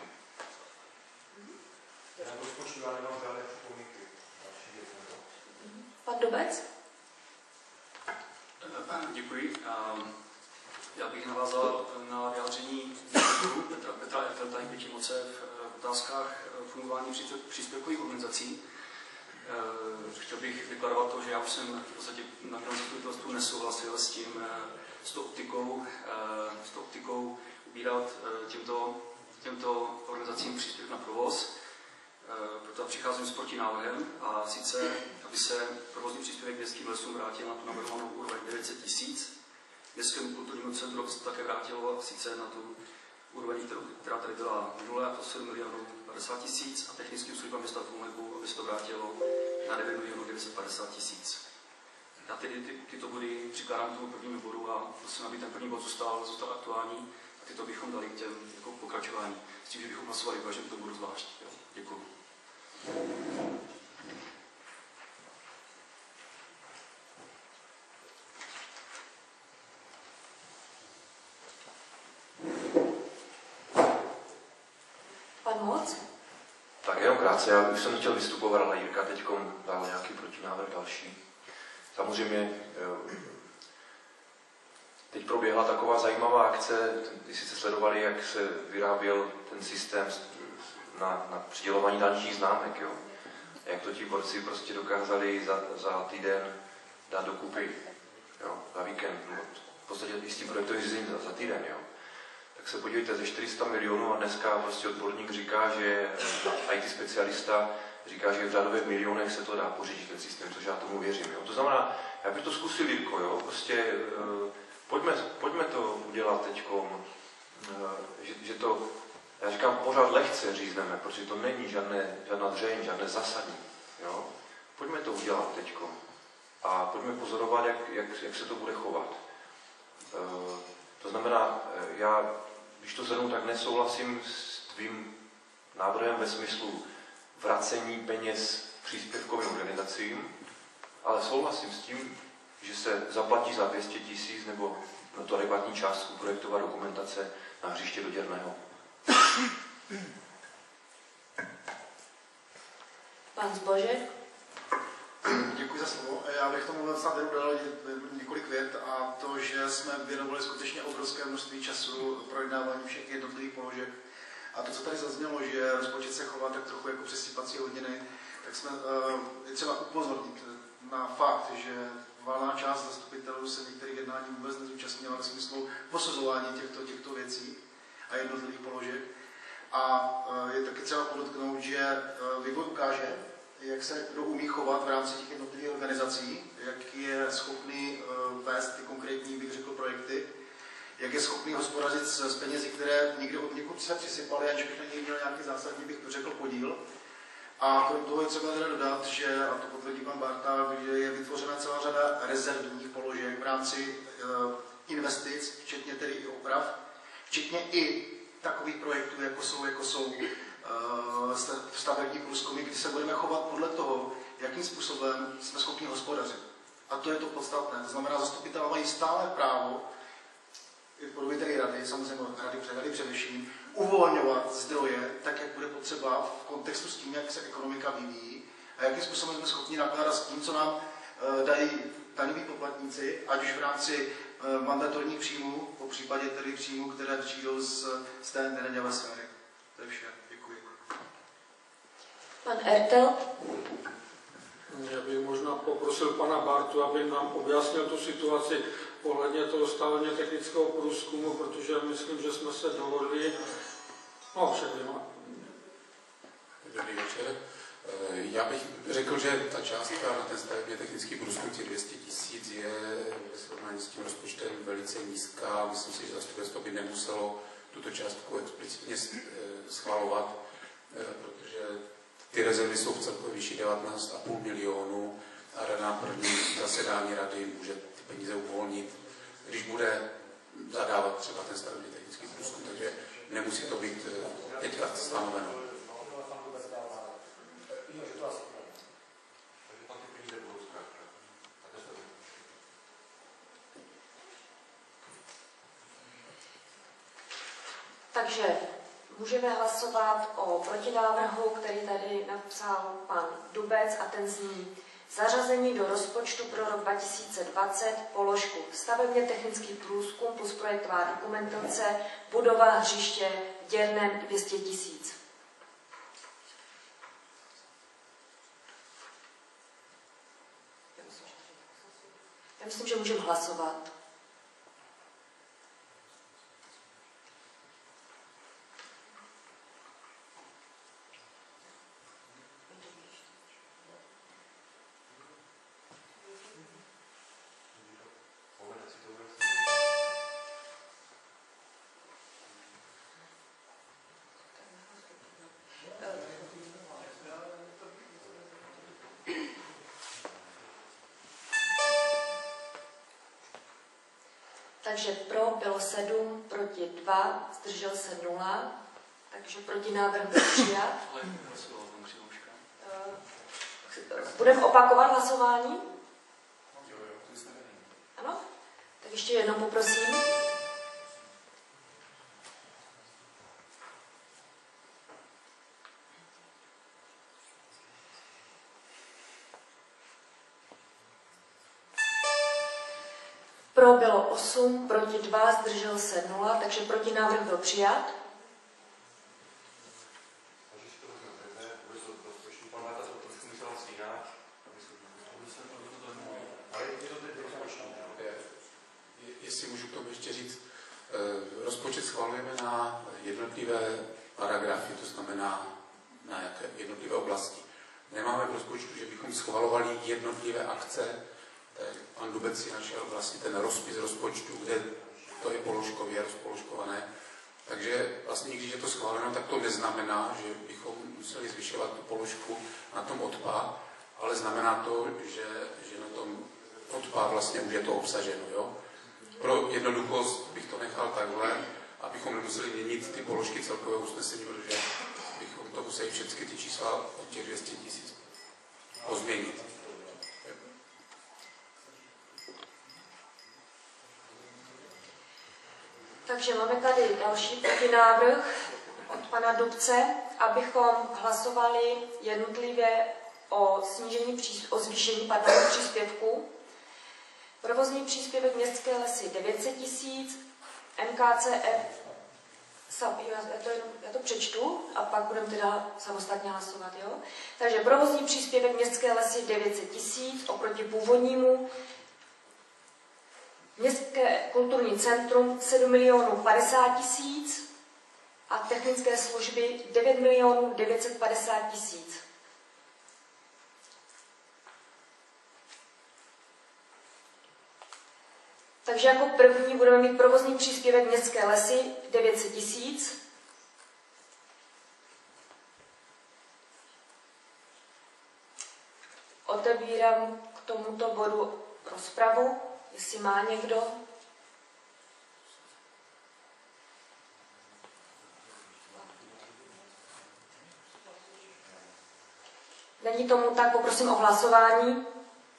Já na rozpočtu já nemám žádné připomínky. Pan Dobec? Děkuji. Já bych navázal na vyjádření Petra Ertelta i Pětimoce v otázkách fungování příspěvkových organizací. Chtěl bych deklarovat to, že já už jsem v podstatě na minulém zastupitelstvu nesouhlasil s tou optikou ubírat těmto organizacím příspěvek na provoz. Proto přicházím s protinávrhem, a sice, aby se provozní příspěvek městským lesům vrátil na tu navrhovanou úroveň 900 000. Městskému kulturnímu centru se to také vrátilo, a sice na tu úroveň, která tady byla minulé, a to 7 50 000 a technickým službám města Tlumeku, aby se to vrátilo na 9 950 000. Já tedy tyto body přikládám k tomu prvnímu bodu a prosím, aby ten první bod zůstal aktuální a tyto bychom dali k těm jako pokračování. S tím, že bychom hlasovali každém tomu bodu zvlášť. Jo. Děkuji. Tak jenom krátce, já už jsem chtěl vystupovat, ale Jirka teď dal nějaký protinávrh další. Samozřejmě teď proběhla taková zajímavá akce, když jste sledovali, jak se vyráběl ten systém na přidělování dálničních známek, jo. Jak to ti borci prostě dokázali za týden dát dokupy, jo, za víkend, v podstatě i s tím projektovým řízením za týden, jo. Tak se podívejte, ze 400 milionů a dneska prostě odborník říká, že IT specialista říká, že v řádových milionech se to dá pořídit ten systém, což já tomu věřím. Jo. To znamená, já bych to zkusil, Jirko, jo, prostě pojďme to udělat teďkom, že to, já říkám, pořád lehce řízneme, protože to není žádná dřeň, žádné zásadní, jo. Pojďme to udělat teďkom a pojďme pozorovat, jak se to bude chovat. To znamená, já, když to shrnu, tak nesouhlasím s tvým návrhem ve smyslu vracení peněz příspěvkovým organizacím, ale souhlasím s tím, že se zaplatí za 200 000 nebo na to adekvátní částku projektová dokumentace na hřiště do Děrného. Pan Zbožek. Děkuji za slovo. Já bych tomu snad dodal několik vět, a to, že jsme věnovali skutečně obrovské množství času projednávání všech jednotlivých položek. A to, co tady zaznělo, že rozpočet se chová tak trochu jako přesypací hodiny, tak jsme třeba upozornit na fakt, že valná část zastupitelů se některých jednání vůbec nezúčastnila ve smyslu posuzování těchto věcí a jednotlivých položek. A je taky třeba podotknout, že vývoj ukáže, jak se kdo umí chovat v rámci těch jednotlivých organizací, jak je schopný vést ty konkrétní, bych řekl, projekty, jak je schopný hospodařit s penězi, které někde od někud se přisypaly, aniž bych na něj měl nějaký zásadní, bych to řekl, podíl. A krom toho je třeba teda dodat, že, a to potvrdí pan Barta, že je vytvořena celá řada rezervních položek v rámci investic, včetně tedy i oprav, včetně i takových projektů, jako jsou stavební průzkumy, kdy se budeme chovat podle toho, jakým způsobem jsme schopni hospodařit. A to je to podstatné. To znamená, zastupitelé mají stále právo, i v podobě tedy rady, samozřejmě rady především, uvolňovat zdroje tak, jak bude potřeba v kontextu s tím, jak se ekonomika vyvíjí a jakým způsobem jsme schopni nakládat s tím, co nám dají daňoví poplatníci, ať už v rámci mandatorních příjmů, po případě tedy příjmů, které přijdou z té nedaňové sféry. To je vše. Děkuji. Pan Ertel. Já bych možná poprosil pana Bartu, aby nám objasnil tu situaci ohledně toho stavebně technického průzkumu, protože myslím, že jsme se dohodli. No, všechno. Dobrý večer. Já bych řekl, že ta částka na ten stavebně technický průzkum těch 200 000 je ve srovnání s tím rozpočtem velice nízká. Myslím si, že zastupitelstvo by nemuselo tuto částku explicitně schvalovat, protože ty rezervy jsou v celkové výši 19,5 milionu a rada na první zasedání rady může ty peníze uvolnit, když bude zadávat třeba ten stavebně technický průzkum, takže nemusí to být teďka stanoveno. Takže můžeme hlasovat o protinávrhu, který tady napsal pan Dubec, a ten zní: zařazení do rozpočtu pro rok 2020 položku stavebně technický průzkum plus projektová dokumentace budova hřiště v Děrném 200 000. Já myslím, že můžeme hlasovat. Takže pro bylo 7, proti 2, zdržel se 0, takže protinávrh byl přijat. Budeme opakovat hlasování? Ano? Tak ještě jednou poprosím. Pro bylo 8, proti 2, zdržel se 0, takže protinávrh byl přijat. Jestli můžu k tomu ještě říct, rozpočet schvalujeme na jednotlivé paragrafy, to znamená na jednotlivé oblasti. Nemáme v rozpočtu, že bychom schvalovali jednotlivé akce. Pan Dubec si našel vlastně ten rozpis rozpočtu, kde to je položkově rozpoložkované. Takže vlastně, když je to schváleno, tak to neznamená, že bychom museli zvyšovat tu položku na tom odpad, ale znamená to, že na tom odpad vlastně už je to obsaženo. Jo? Pro jednoduchost bych to nechal takhle, abychom nemuseli měnit ty položky celkového usnesení, protože bychom to museli všechny ty čísla od těch 200 000 pozměnit. Takže máme tady další protinávrh od pana Dubce, abychom hlasovali jednotlivě o zvýšení příspěvku. Provozní příspěvek městské lesy 900 000, MKCF, já to přečtu a pak budeme teda samostatně hlasovat. Jo? Takže provozní příspěvek městské lesy 900 000 oproti původnímu. Městské kulturní centrum 7 050 000 a technické služby 9 950 000. Takže jako první budeme mít provozní příspěvek městské lesy 900 000. Otevírám k tomuto bodu rozpravu, jestli má někdo. Není tomu tak, poprosím o hlasování.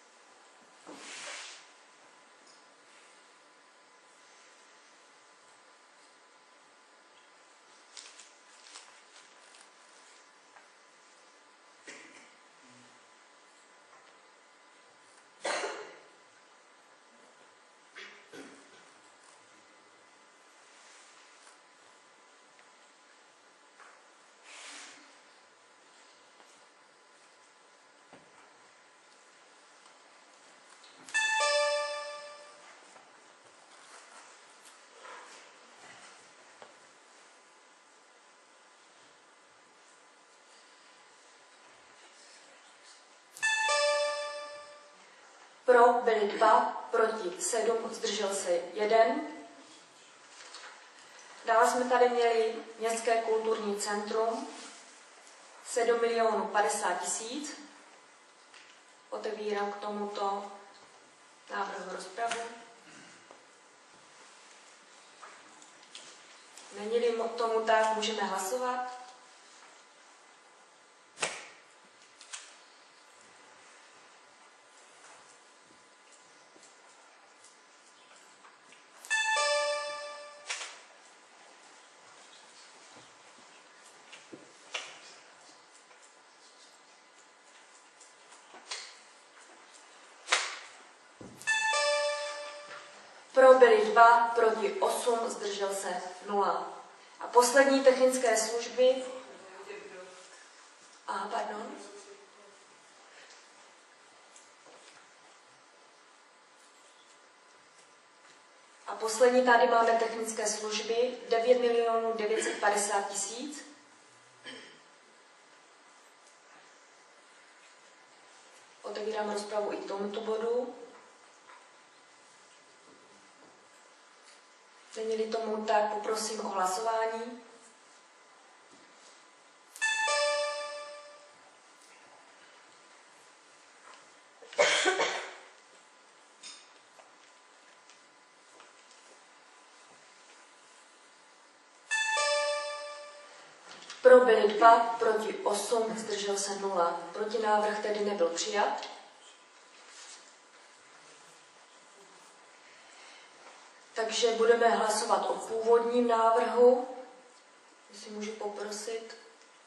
Pro byli 2, proti 7, zdržel se 1. Dále jsme tady měli Městské kulturní centrum 7 050 000. Otevírám k tomuto návrhu rozpravu. Není-li tomu tak, můžeme hlasovat. Pro byli 2, proti 8, zdržel se 0. A poslední technické služby. Pardon. A poslední tady máme technické služby 9 950 000. Otevírám rozpravu i k tomuto bodu. Není-li tomu tak, poprosím o hlasování. Pro byli 2, proti 8, zdržel se 0. Protinávrh tedy nebyl přijat. Takže budeme hlasovat o původním návrhu. Jestli můžu poprosit.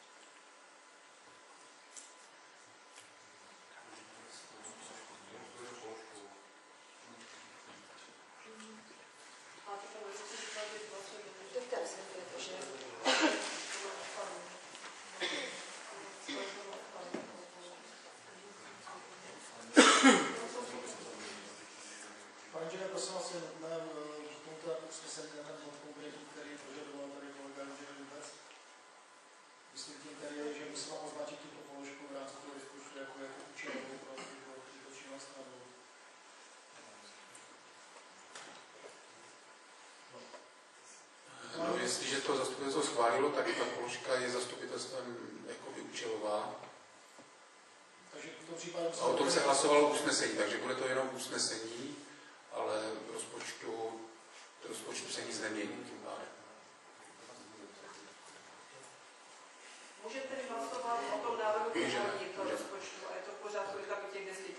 Jestliže to zastupitelstvo schválilo, tak ta položka je zastupitelstvem jako účelová. A o tom se hlasovalo usnesení, takže bude to jenom usnesení, ale v rozpočtu se nic nemění tím pádem. Můžete hlasovat o tom návrhu původní toho rozpočtu a je to v pořádku i těch 10 000.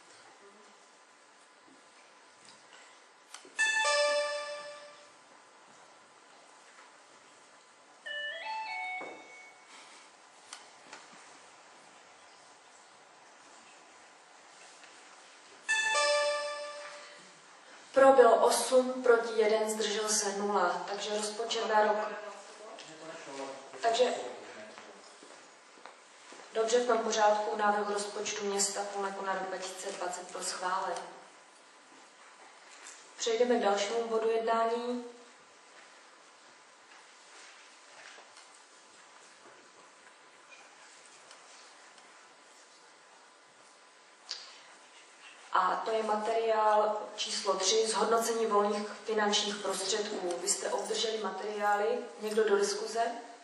Pro bylo 8, proti 1, zdržel se 0. Takže rozpočet na rok. Takže dobře, v tom pořádku návrh rozpočtu města Polneku na rok 2020 byl schválen. Přejdeme k dalšímu bodu jednání. A to je materiál číslo 3, zhodnocení volných finančních prostředků. Vy jste obdrželi materiály, někdo do diskuze?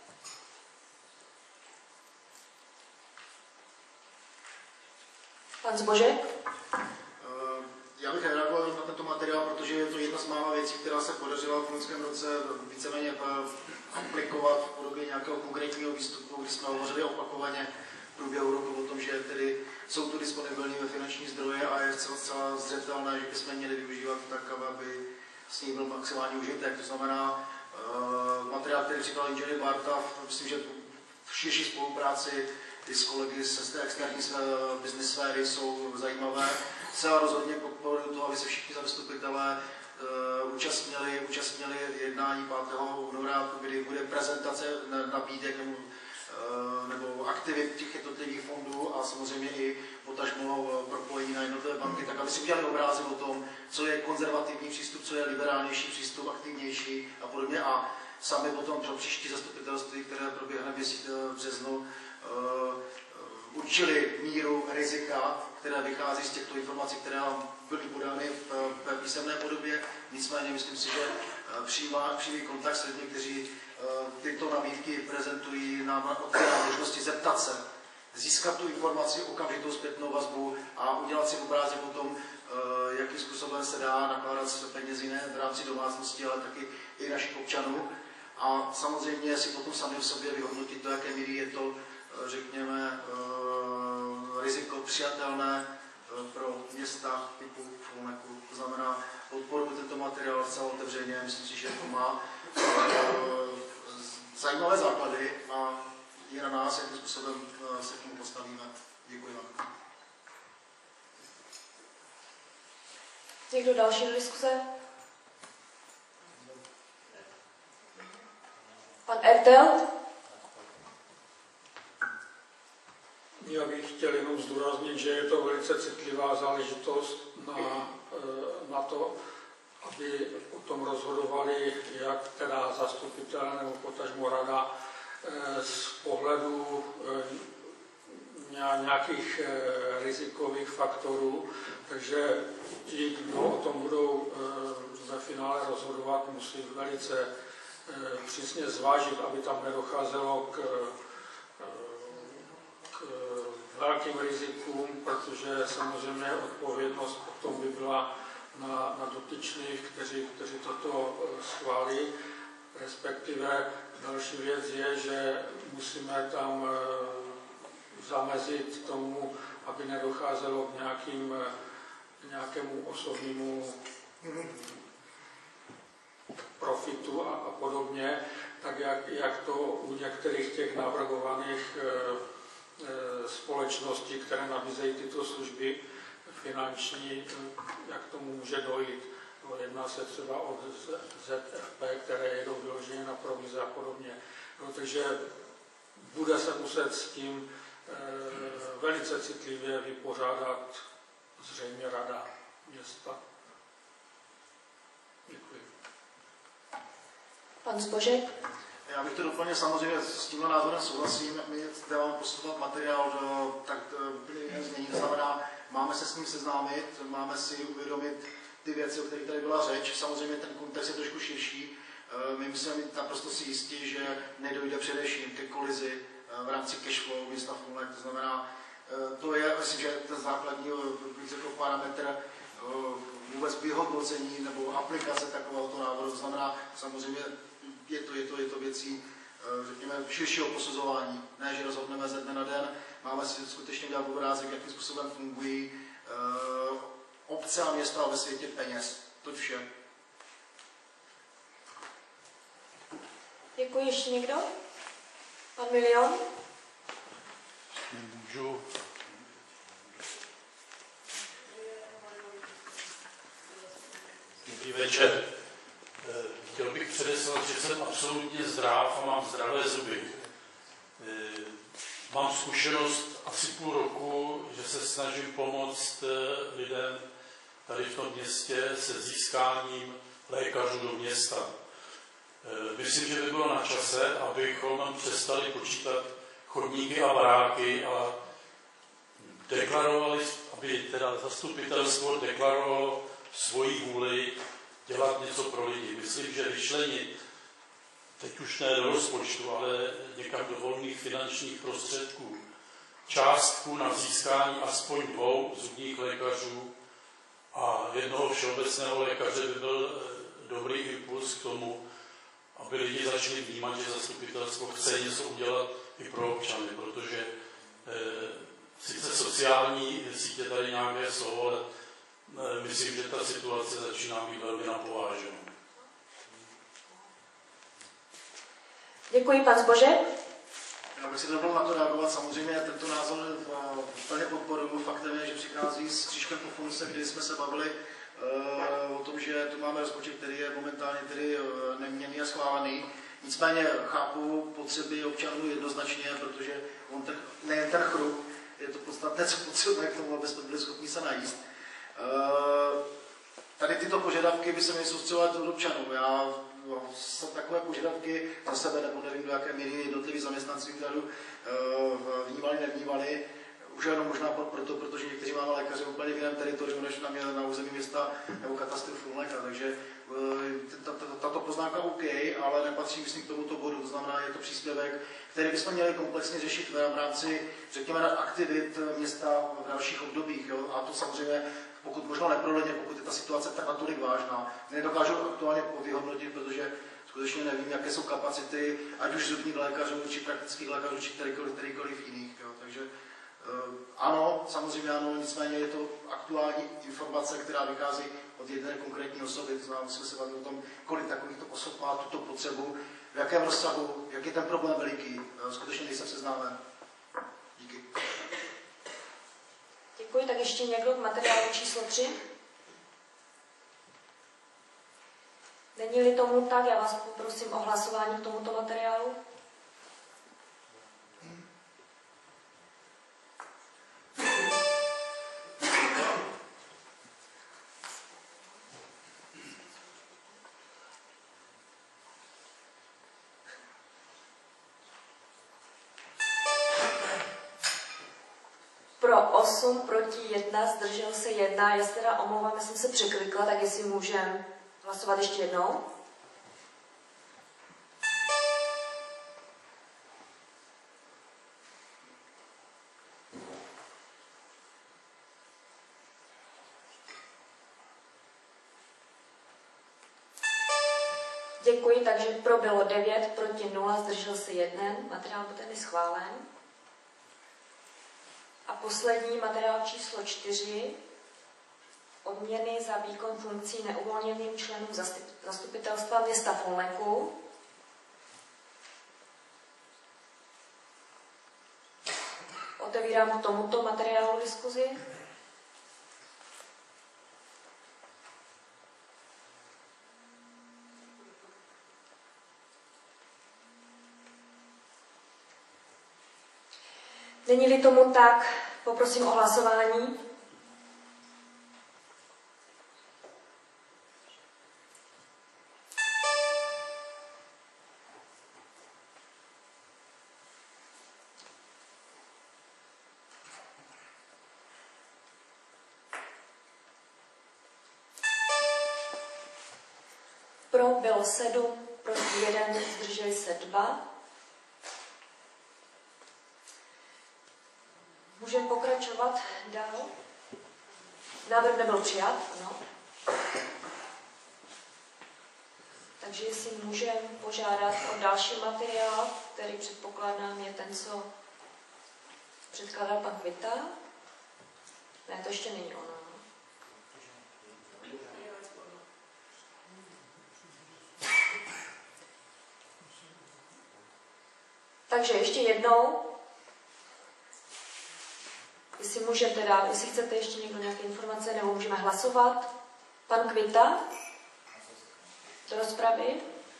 Pan Zbožek? Já bych reagoval na tento materiál, protože je to jedna z mála věcí, která se podařila v loňském roce víceméně aplikovat v podobě nějakého konkrétního výstupu, kdy jsme hovořili opakovaně v průběhu roku o tom, že tedy jsou tu disponibilní ve finanční zdroje a je zcela zřetelné, že bychom měli využívat tak, aby s ní byl maximální užitek. To znamená, materiál, který říkal inženýr Barta, myslím, že v širší spolupráci i s kolegy z té externí business sféry jsou zajímavé. Celá rozhodně podporuji to, aby se všichni zastupitelé účastnili jednání 5. února, kdy bude prezentace nabídek nebo aktivit těch jednotlivých fondů a samozřejmě i potažmo propojení na jednotlivé banky, tak aby si udělali obrázek o tom, co je konzervativní přístup, co je liberálnější přístup, aktivnější a podobně. A sami potom pro příští zastupitelství, které proběhne v březnu, určili míru rizika, které vychází z těchto informací, které nám byly podány v písemné podobě. Nicméně myslím si, že přímý kontakt s lidmi, kteří tyto nabídky prezentují, nám otvírá možnosti zeptat se, získat tu informaci, okamžitou zpětnou vazbu a udělat si obrázek o tom, jakým způsobem se dá nakládat s penězi ne v rámci domácnosti, ale taky i našich občanů. A samozřejmě si potom sami v sobě vyhodnotit, do jaké míry je to, řekněme, riziko přijatelné pro města typu Fulneku. To znamená, podporuji tento materiál zcela otevřeně, myslím si, že to má zajímavé základy a je na nás, jakým způsobem se k tomu postavíme. Děkuji vám. Někdo další do diskuse? Pan Ertel? Já bych chtěl jenom zdůraznit, že je to velice citlivá záležitost na to, aby o tom rozhodovali jak teda zastupitelé nebo potažmo rada z pohledu nějakých rizikových faktorů. Takže ti, kdo o tom budou ve finále rozhodovat, musí velice přísně zvážit, aby tam nedocházelo k velkým rizikům, protože samozřejmě odpovědnost potom by byla na dotyčných, kteří toto schválí. Respektive další věc je, že musíme tam zamezit tomu, aby nedocházelo k nějakému osobnímu profitu a podobně, tak jak to u některých těch navrhovaných společností, které nabízejí tyto služby finanční, jak tomu může dojít. Jedná se třeba o ZFP, které jedou vyloženě na provize a podobně. Takže bude se muset s tím velice citlivě vypořádat zřejmě rada města. Děkuji. Pan Zbožek? Já bych to doplnil, samozřejmě s tímhle názorem souhlasím. My dáváme postupovat materiál do tak úplně změní. To znamená, máme se s ním seznámit, máme si uvědomit ty věci, o kterých tady byla řeč. Samozřejmě ten kontext je trošku širší. My musíme být naprosto si jistí, že nedojde především ke kolizi v rámci cashflow města Fulnek. To znamená, to je, myslím, že ten základní parametr vůbec vyhodnocení nebo aplikace takového návrhu. To znamená, samozřejmě je to věcí, řekněme, širšího posuzování. Ne, že rozhodneme ze dne na den, máme si skutečně udělat obrázek, jakým způsobem fungují obce a města ve světě peněz. To vše. Děkuji. Ještě někdo? Pan Milion? Můžu. Dobrý večer. Chtěl bych předeslat, že jsem absolutně zdrav a mám zdravé zuby. Mám zkušenost asi půl roku, že se snažím pomoct lidem tady v tom městě se získáním lékařů do města. Myslím, že by bylo na čase, abychom přestali počítat chodníky a baráky a deklarovali, aby teda zastupitelstvo deklarovalo svoji vůli dělat něco pro lidi. Myslím, že vyčlenit, teď už ne do rozpočtu, ale někam do volných finančních prostředků, částku na získání aspoň 2 zubních lékařů a 1 všeobecného lékaře by byl dobrý impuls k tomu, aby lidi začali vnímat, že zastupitelstvo chce něco udělat i pro občany, protože sice sociální sítě tady nějaké jsou, ale myslím, že ta situace začíná být velmi napováženou. Děkuji, pan Zbože. Já bych si dovolil na to reagovat. Samozřejmě tento názor plně podporuji. Faktem je, že přichází s křížkem po funuse, kdy jsme se bavili o tom, že tu máme rozpočet, který je momentálně tedy neměnný a schválený. Nicméně chápu potřeby občanů jednoznačně, protože on nejen ten chrup, je to podstatné, co potřebuje k tomu, aby jsme byli schopni se najíst. Tady tyto požadavky by se měly soustředovat od občanů. Já jsem takové požadavky za sebe, nebo nevím, do jaké míry jednotliví zaměstnanci úřadu vnímali, nevnímali. Už jenom možná proto, protože někteří máme lékaře úplně v jiném teritoriu, než na území města nebo katastru Fulneka. Takže tato poznámka OK, ale nepatří, myslím, k tomuto bodu. To znamená, je to příspěvek, který bychom měli komplexně řešit v rámci, řekněme, aktivit města v dalších obdobích. Jo? A to samozřejmě, pokud možná neprodleně, pokud je ta situace tak natolik vážná. Nedokážu aktuálně vyhodnotit, protože skutečně nevím, jaké jsou kapacity, ať už zubních lékařů, či praktických lékařů, či kterýkoliv jiných. Jo? Takže ano, samozřejmě ano, nicméně je to aktuální informace, která vychází od jedné konkrétní osoby. To znamená, musíme se bavit o tom, kolik takovýchto osob má tuto potřebu, v jakém rozsahu, jak je ten problém veliký. Skutečně nejsem seznámen. Díky. Děkuji, tak ještě někdo k materiálu číslo 3? Není-li tomu tak, já vás poprosím o hlasování k tomuto materiálu. Pro 8, proti 1, zdržel se 1. Já se teda omlouvám, já jsem se překlikla, tak jestli můžeme hlasovat ještě jednou. Děkuji, takže pro bylo 9, proti 0, zdržel se 1. Materiál byl tedy schválen. A poslední materiál číslo 4. Odměny za výkon funkcí neuvolněným členům zastupitelstva města Fulneku. Otevírám k tomuto materiálu diskuzi. Není-li tomu tak, poprosím o hlasování. Pro bylo 7, proti 1, zdrželi se 2. Můžeme pokračovat dál. Návrh nebyl přijat, ano. Takže jestli můžeme požádat o další materiál, který předpokládám je ten, co předkládal pan Kvita. Ne, to ještě není ono. Takže ještě jednou. Jestli chcete ještě někdo nějaké informace, nebo můžeme hlasovat. Pan Kvita do rozpravy.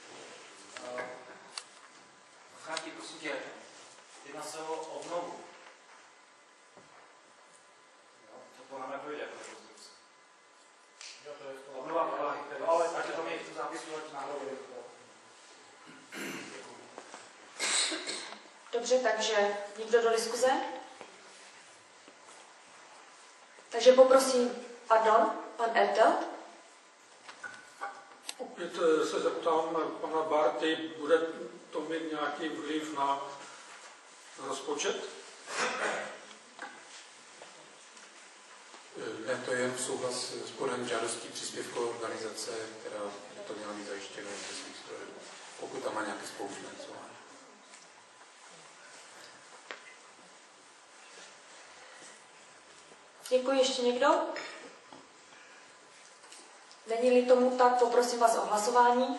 Cháti, prosím tě, jedná se o obnovu. To nám nepojde jako rekonstrukce. Obnova podlahy, ale ať to mě v zápisu, ať náhodou. Dobře, takže nikdo do diskuze? Takže poprosím, pardon, pan Ertel. Opět se zeptám pana Barty, bude to mít nějaký vliv na rozpočet? Ne, to je jen souhlas s podáním žádostí příspěvkové organizace, která to měla být zajištěna ze svých zdrojů, pokud tam má nějaké spolufinancování. Děkuji. Ještě někdo? Není-li tomu tak, poprosím vás o hlasování.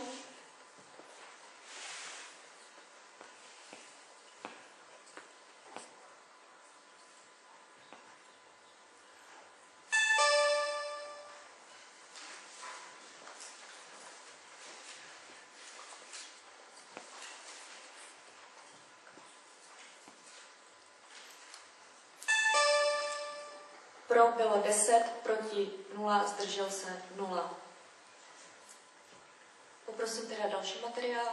Pro bylo 10, proti 0, zdržel se 0. Poprosím teda další materiál.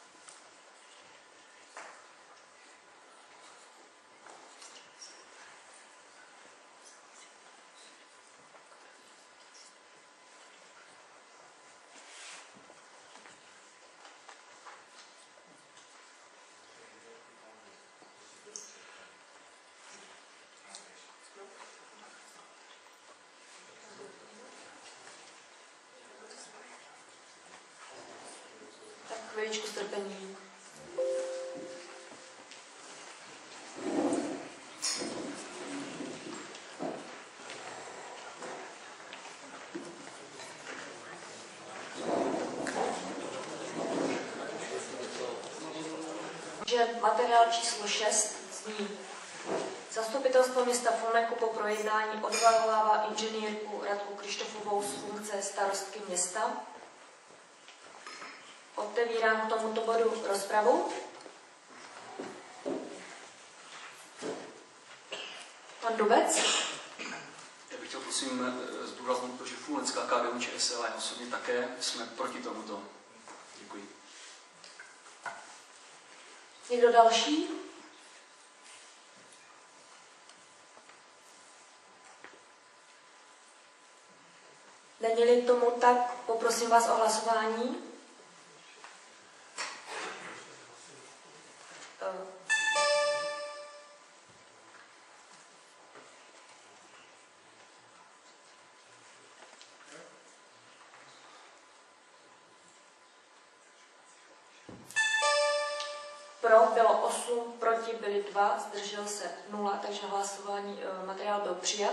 Chviličku strpení. Že materiál číslo 6 zní: Zastupitelstvo města Fulneku po projednání odvolává inženýrku Radku Krištofovou z funkce starostky města. Otevírám k tomuto bodu rozpravu. Pan Dubec. Já bych chtěl prosím zdůraznit to, že Fulnecká KDU-ČSL a osobně také jsme proti tomuto. Děkuji. Někdo další? Není-li tomu tak, poprosím vás o hlasování. Pro bylo 8, proti byli 2, zdržel se 0, takže hlasování materiál byl přijat.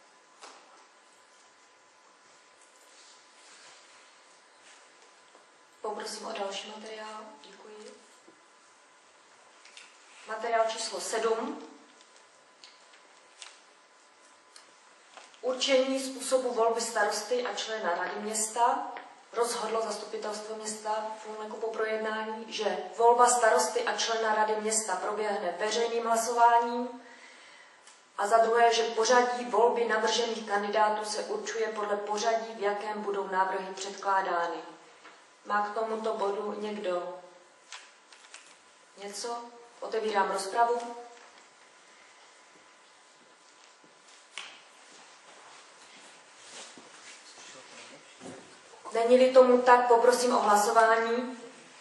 Poprosím o další materiál. Děkuji. Materiál číslo 7. Určení způsobu volby starosty a člena rady města. Rozhodlo zastupitelstvo města Fulneku po projednání, že volba starosty a člena rady města proběhne veřejným hlasováním a za druhé, že pořadí volby navržených kandidátů se určuje podle pořadí, v jakém budou návrhy předkládány. Má k tomuto bodu někdo něco? Otevírám rozpravu. Není-li tomu tak, poprosím o hlasování.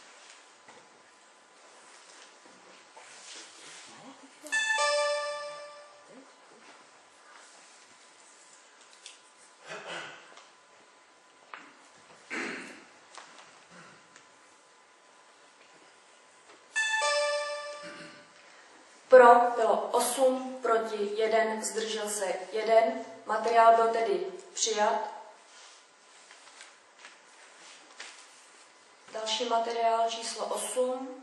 Pro bylo 8, proti 1, zdržel se 1. Materiál byl tedy přijat. Další materiál číslo 8.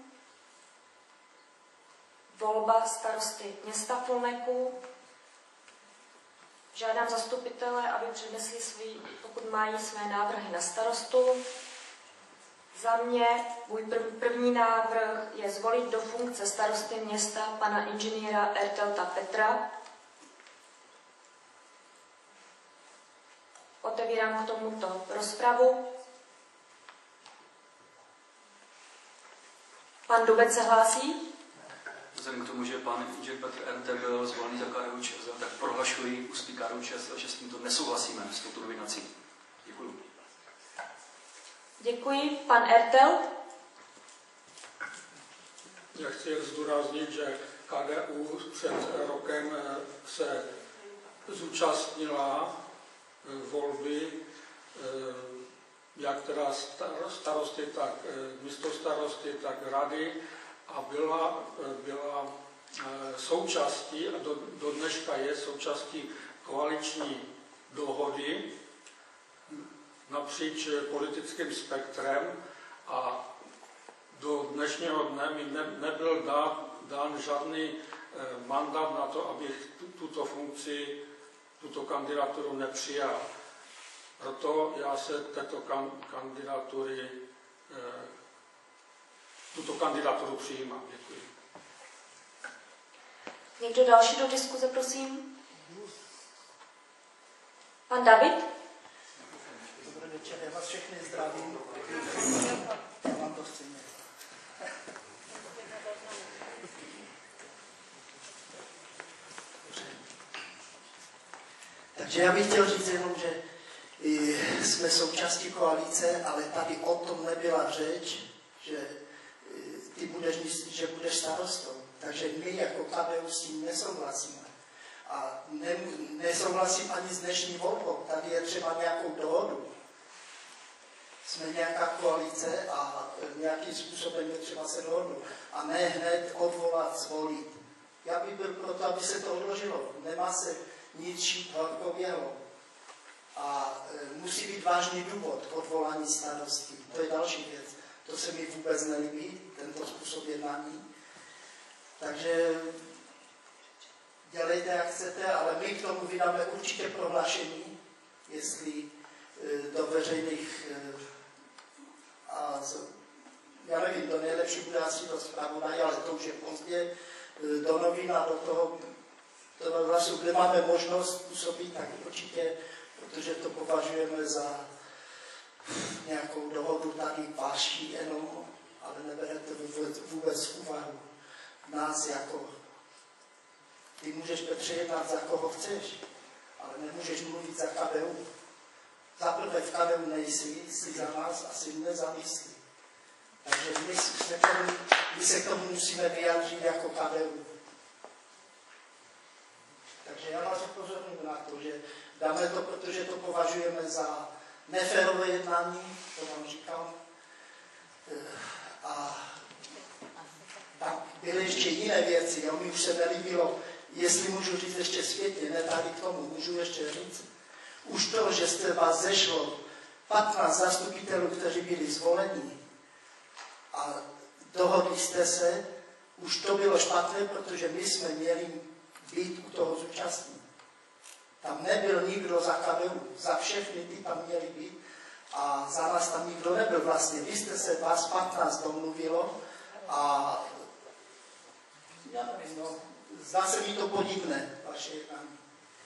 Volba starosty města Fulneku. Žádám zastupitele, aby přednesli pokud mají své návrhy na starostu. Za mě můj první návrh je zvolit do funkce starosty města pana inženýra Ertelta Petra. Otevírám k tomuto rozpravu. Pan Dubec se hlásí? vzhledem k tomu, že pan inženýr Petr Ertel byl zvolený za KDU-ČSL, tak prohlašuji ústy KDU-ČSL, že s tímto nesouhlasíme s touto nominací. Děkuji. Děkuji. Pan Ertel. Já chci zdůraznit, že KDU před rokem se zúčastnila volby jak teda starosty, tak místostarosty, tak rady a byla součástí, a do dneška je součástí koaliční dohody napříč politickým spektrem a do dnešního dne mi nebyl dán žádný mandát na to, abych tuto funkci, tuto kandidaturu nepřijal. Proto já se tuto kandidaturu přijímám. Děkuji. Někdo další do diskuze, prosím? Pan David? Dobrý večer, já vás všechny zdravím. Já vám to chci. Takže já bych chtěl říct jenom, že jsme součástí koalice, ale tady o tom nebyla řeč, že ty budeš starostou. Takže my jako KDU s tím nesouhlasíme. A nesouhlasím ani s dnešní volbou. Tady je třeba nějakou dohodu. Jsme nějaká koalice a nějakým způsobem je třeba se dohodnout. A ne hned odvolat, zvolit. Já bych byl proto, aby se to odložilo. Nemá se nic šít hladkověhou. A musí být vážný důvod k odvolání starostky. To je další věc. To se mi vůbec nelíbí, tento způsob jednání. Takže dělejte, jak chcete, ale my k tomu vydáme určitě prohlášení, jestli do veřejných, já nevím, to nejlepší bude asi do zpravodaje, ale to už je pozdě, do novin a do toho hlasu, kde máme možnost působit, tak určitě, protože to považujeme za nějakou dohodu tady vaší jenom, ale neberete vůbec v úvahu nás jako. Ty můžeš, Petře, jednat za koho chceš, ale nemůžeš mluvit za KDU. Zaprvé v KDU nejsi, jsi za nás asi nezávislí. Takže my se k tomu musíme vyjádřit jako KDU. Takže já vás upozorňuji na to, že dáme to, protože to považujeme za neférové jednání, to vám říkám. A tam byly ještě jiné věci, jo, mi už se nelíbilo, jestli můžu říct ještě zpětně, ne tady k tomu, můžu ještě říct. Už to, že jste vás zešlo 15 zastupitelů, kteří byli zvoleni a dohodli jste se, už to bylo špatné, protože my jsme měli být u toho zúčastní. Tam nebyl nikdo za KDU, za všechny ty tam měli být a za nás tam nikdo nebyl vlastně. Vy jste se, vás 15 domluvilo a já nevím, no, zdá se mi to podivné, vaše jednání.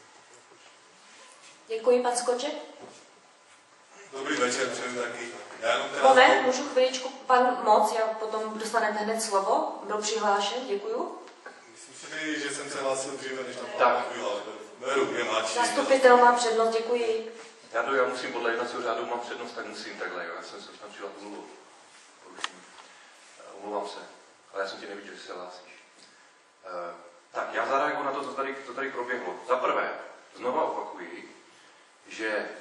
Děkuji, pan Skoček. Dobrý večer, přeju taky. Moment, můžu chviličku, pan Moc, já potom dostanete hned slovo, byl přihlášen, děkuju. Myslím si, že jsem se hlásil dříve, než tam pan Beru, je mladší. Zastupitel má přednost, děkuji. Já musím podle jednacího řádu, mám přednost, tak musím takhle, jo. Já jsem se tam přidal pomluvu. Omlouvám se, ale já jsem tě neviděl, že se hlásíš. Tak, já zareaguji na to, co tady proběhlo. Za prvé, znova opakuji, že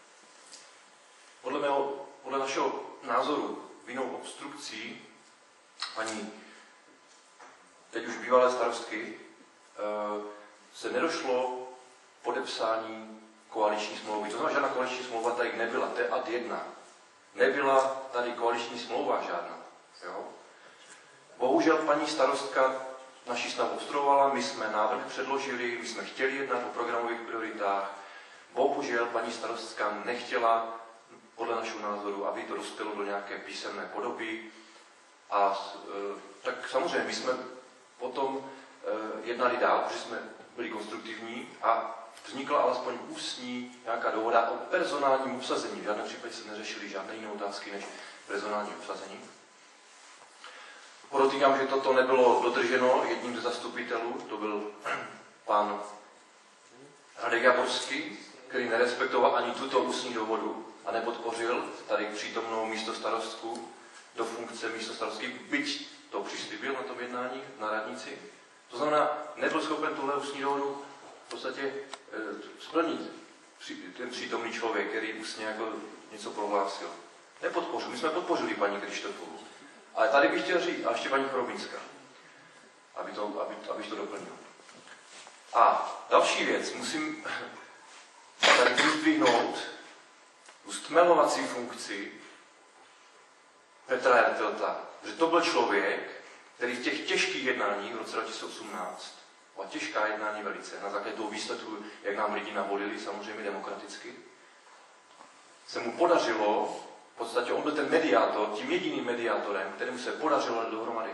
podle našeho názoru vinou obstrukcí paní teď už bývalé starostky se nedošlo podepsání koaliční smlouvy. To znamená, žádná koaliční smlouva tady nebyla, to je ad 1. Nebyla tady koaliční smlouva žádná. Jo? Bohužel paní starostka naši snahu obstruovala, my jsme návrh předložili, my jsme chtěli jednat o programových prioritách. Bohužel paní starostka nechtěla, podle našeho názoru, aby to dospělo do nějaké písemné podoby. A tak samozřejmě my jsme potom jednali dál, protože jsme byli konstruktivní a vznikla alespoň ústní nějaká dohoda o personálním obsazení. V žádném případě se neřešily žádné jiné otázky než personální obsazení. Podotýkám, že toto nebylo dodrženo jedním ze zastupitelů, to byl pan Radek Javorský, který nerespektoval ani tuto ústní dohodu a nepodpořil tady přítomnou místostarostku do funkce místostarostky, byť to přislíbil na tom jednání na radnici. To znamená, nebyl schopen tuhle ústní dohodu v podstatě splnit ten přítomný člověk, který ústně jako něco prohlásil. Nepodpořil. My jsme podpořili paní Krištofovou. Ale tady bych chtěl říct, a ještě paní Chorobinská, abych to doplnil. A další věc, musím tady vyzdvihnout tu stmelovací funkci Petra Ertelta, že to byl člověk, který v těch těžkých jednáních v roce 2018, a těžká jednání velice, na základě toho výsledku, jak nám lidi navolili, samozřejmě demokraticky, se mu podařilo, v podstatě on byl ten mediátor, tím jediným mediátorem, kterému se podařilo dohromady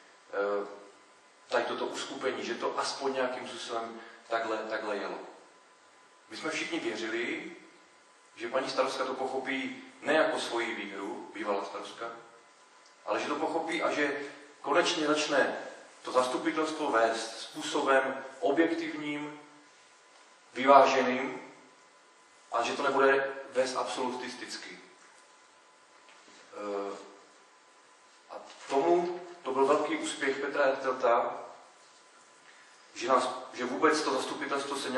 tady toto uskupení, že to aspoň nějakým způsobem takhle jelo. My jsme všichni věřili, že paní starostka to pochopí ne jako svoji výhru, bývalá starostka, ale že to pochopí a že konečně začne to zastupitelstvo vést způsobem objektivním, vyváženým a že to nebude vést absolutisticky. A to byl velký úspěch Petra Ertelta, že vůbec to zastupitelstvo se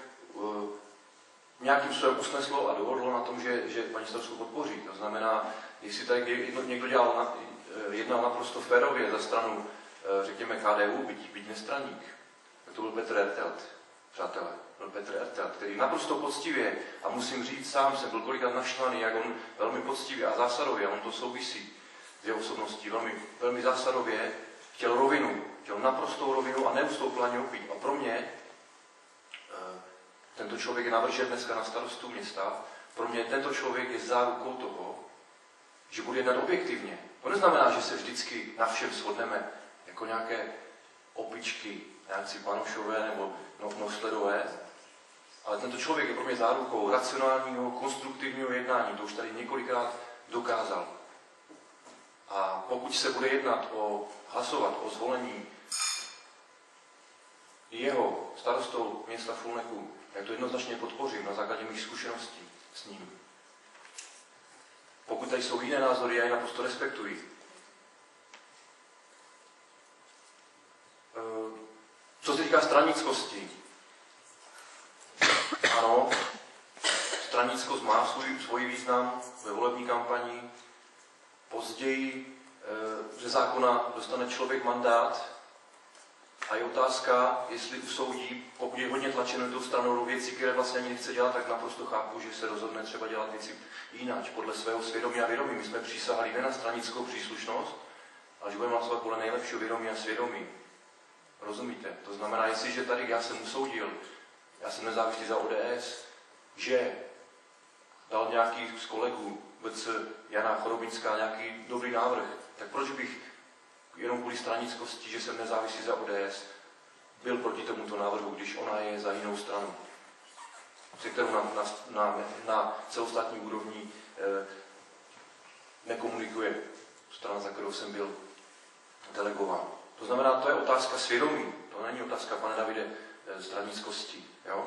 nějakým způsobem usneslo a dohodlo na tom, že paní starostku podpoří. To znamená, jestli tady někdo jednal naprosto férově za stranu, řekněme, KDU, byť nestraník, tak to byl Petr Ertelt, přátelé. Byl Petr Ertelt, který naprosto poctivě, a musím říct, sám jsem byl kolikrát naštvaný, jak on velmi poctivě a zásadově, a on to souvisí s jeho osobností, velmi zásadově chtěl rovinu, chtěl naprostou rovinu a neustoupil ani opít. A pro mě tento člověk je navržen dneska na starostu města, pro mě tento člověk je zárukou toho, že bude jednat objektivně. To neznamená, že se vždycky na všem shodneme jako nějaké opičky, nějaký panošové nebo nosledové, ale tento člověk je pro mě zárukou racionálního, konstruktivního jednání. To už tady několikrát dokázal. A pokud se bude hlasovat o zvolení jeho starostou města Fulneku, jak to jednoznačně podpořím na základě mých zkušeností s ním. Pokud tady jsou jiné názory, já je naprosto respektuji. Co se týká stranickosti, ano, stranickost má svůj význam ve volební kampani. Později ze zákona dostane člověk mandát a je otázka, jestli usoudí, pokud je hodně tlačen tou stranou do věcí, které vlastně ani nechce dělat, tak naprosto chápu, že se rozhodne třeba dělat věci jinak, podle svého svědomí a vědomí. My jsme přísahali ne na stranickou příslušnost, ale že budeme hlasovat podle nejlepšího vědomí a svědomí. Rozumíte? To znamená, jestliže tady já jsem usoudil, já jsem nezávislý za ODS, že dal nějaký z kolegů, Jana Chorobinská, nějaký dobrý návrh, tak proč bych jenom kvůli stranickosti, že jsem nezávislý za ODS, byl proti tomuto návrhu, když ona je za jinou stranu, se kterou na celostátní úrovni nekomunikuje strana, za kterou jsem byl delegován. To znamená, to je otázka svědomí, to není otázka, pane Davide, stranickosti. Jo?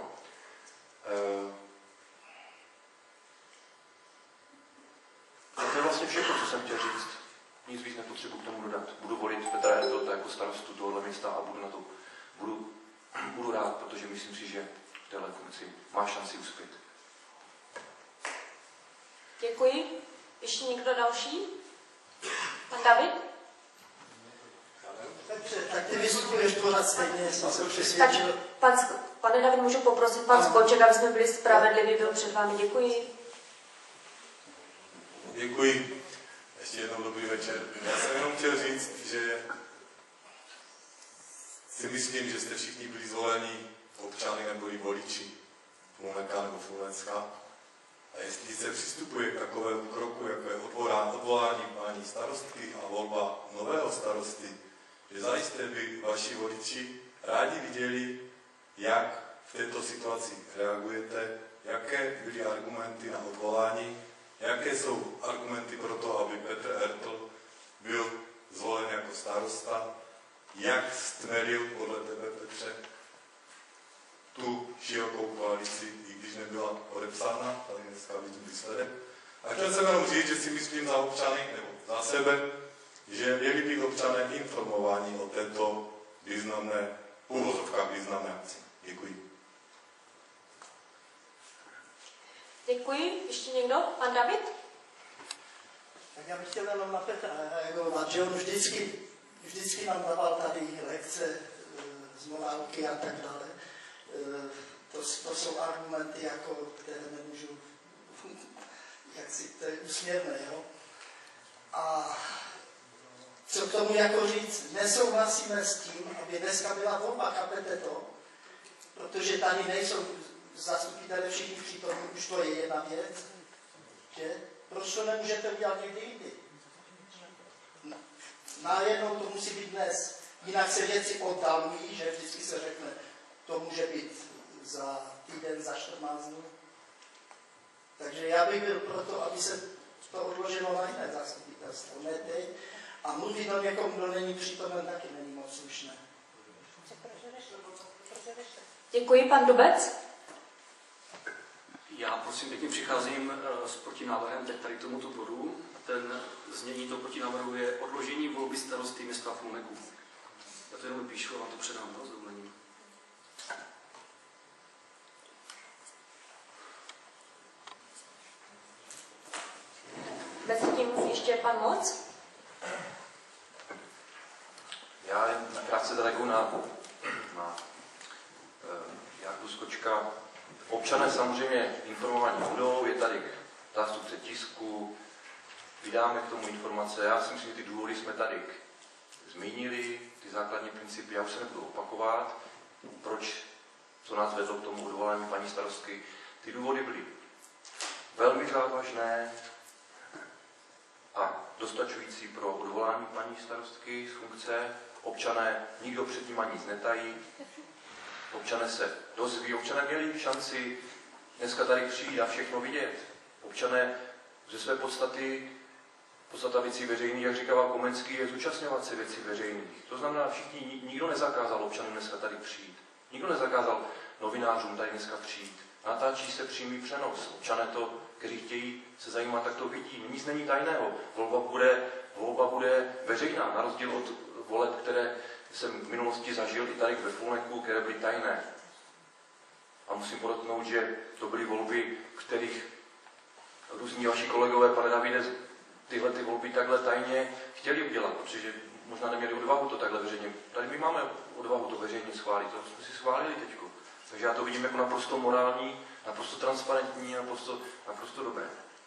To je vlastně všechno, co jsem chtěl říct. Nic víc nepotřebuji k tomu dodat. Budu volit Petra Ertelta jako starostu tohohle města a budu rád, protože myslím si, že v téhle funkci má šanci uspět. Děkuji. Ještě někdo další? Pan David? Tak ty vystupuješ pořád stejně, jsem se přesvědčil. Pane David, můžu poprosit pan Skonček, aby jsme byli spravedliví, byl před vámi. Děkuji. Děkuji. Ještě jednou dobrý večer. Já jsem jenom chtěl říct, že si myslím, že jste všichni byli zvoleni občany nebo i voliči Fulneka nebo Fulnecka. A jestli se přistupuje k takovému kroku, jako je odvolání paní starostky a volba nového starosty, že zajisté by vaši voliči rádi viděli, jak v této situaci reagujete, jaké byly argumenty na odvolání, jaké jsou argumenty pro to, aby Petr Ertl byl zvolen jako starosta, jak stmelil podle tebe, Petře, tu širokou koalici, i když nebyla podepsána, tady dneska vidím výsledek. A chtěl jsem jenom říct, že si myslím za občany, nebo za sebe, že měli být občané informováni o této významné, uvozovkách významné akci. Děkuji. Děkuji. Ještě někdo? Pan David? Tak já bych chtěl jenom na Petra reagovat, že on vždycky nám dával tady lekce z morálky a tak dále. To jsou argumenty, jako, které nemůžu, jak si, to je úsměvné, jo. A co k tomu jako říct, nesouhlasíme s tím, aby dneska byla volba, chápete to? Protože tady nejsou zastupitelé všichni přítomní, už to je jedna věc, že? Proč to nemůžete udělat někdy jindy? Najednou to musí být dnes. Jinak se věci oddalují, že vždycky se řekne, to může být za týden, za 14 dnů. Takže já bych byl proto, aby se to odložilo na jiné zastupitelstvo, ne teď. A mluvit o někom, kdo není přítomen, taky není moc slušné. Děkuji, pan Dubec. Já prosím pěkně přicházím s protinávrhem teď tady tomuto bodu. Ten znění toho protinávrhu je odložení volby starosty města Fulneku. Já to jenom píšu a vám to předám s dovolením. Mezitím ještě pan Moc. Já jen krátce zareaguji na Jardu Skočka. Občané samozřejmě informovaní budou, je tady zástupce tisku, vydáme k tomu informace. Já si myslím, že ty důvody jsme tady zmínili, ty základní principy, já už se nebudu opakovat, co nás vedlo k tomu odvolání paní starostky. Ty důvody byly velmi závažné a dostačující pro odvolání paní starostky z funkce. Občané, nikdo před ním ani nic netají. Občané se dozví, občané měli šanci dneska tady přijít a všechno vidět. Občané ze své podstata věcí veřejných, jak říkával Komenský, je zúčastňovat se věcí veřejných. To znamená, nikdo nezakázal občanům dneska tady přijít. Nikdo nezakázal novinářům tady dneska přijít. Natáčí se přímý přenos. Občané to, kteří chtějí se zajímat, tak to vidí. Nic není tajného. Volba bude veřejná, na rozdíl od voleb, které jsem v minulosti zažil i tady ve Fulneku, které byly tajné. A musím podotknout, že to byly volby, v kterých různí vaši kolegové, pane Davide, tyhle ty volby takhle tajně chtěli udělat, protože možná neměli odvahu to takhle veřejně. Tady my máme odvahu to veřejně schválit, to jsme si schválili teďko. Takže já to vidím jako naprosto morální, naprosto transparentní, naprosto dobré.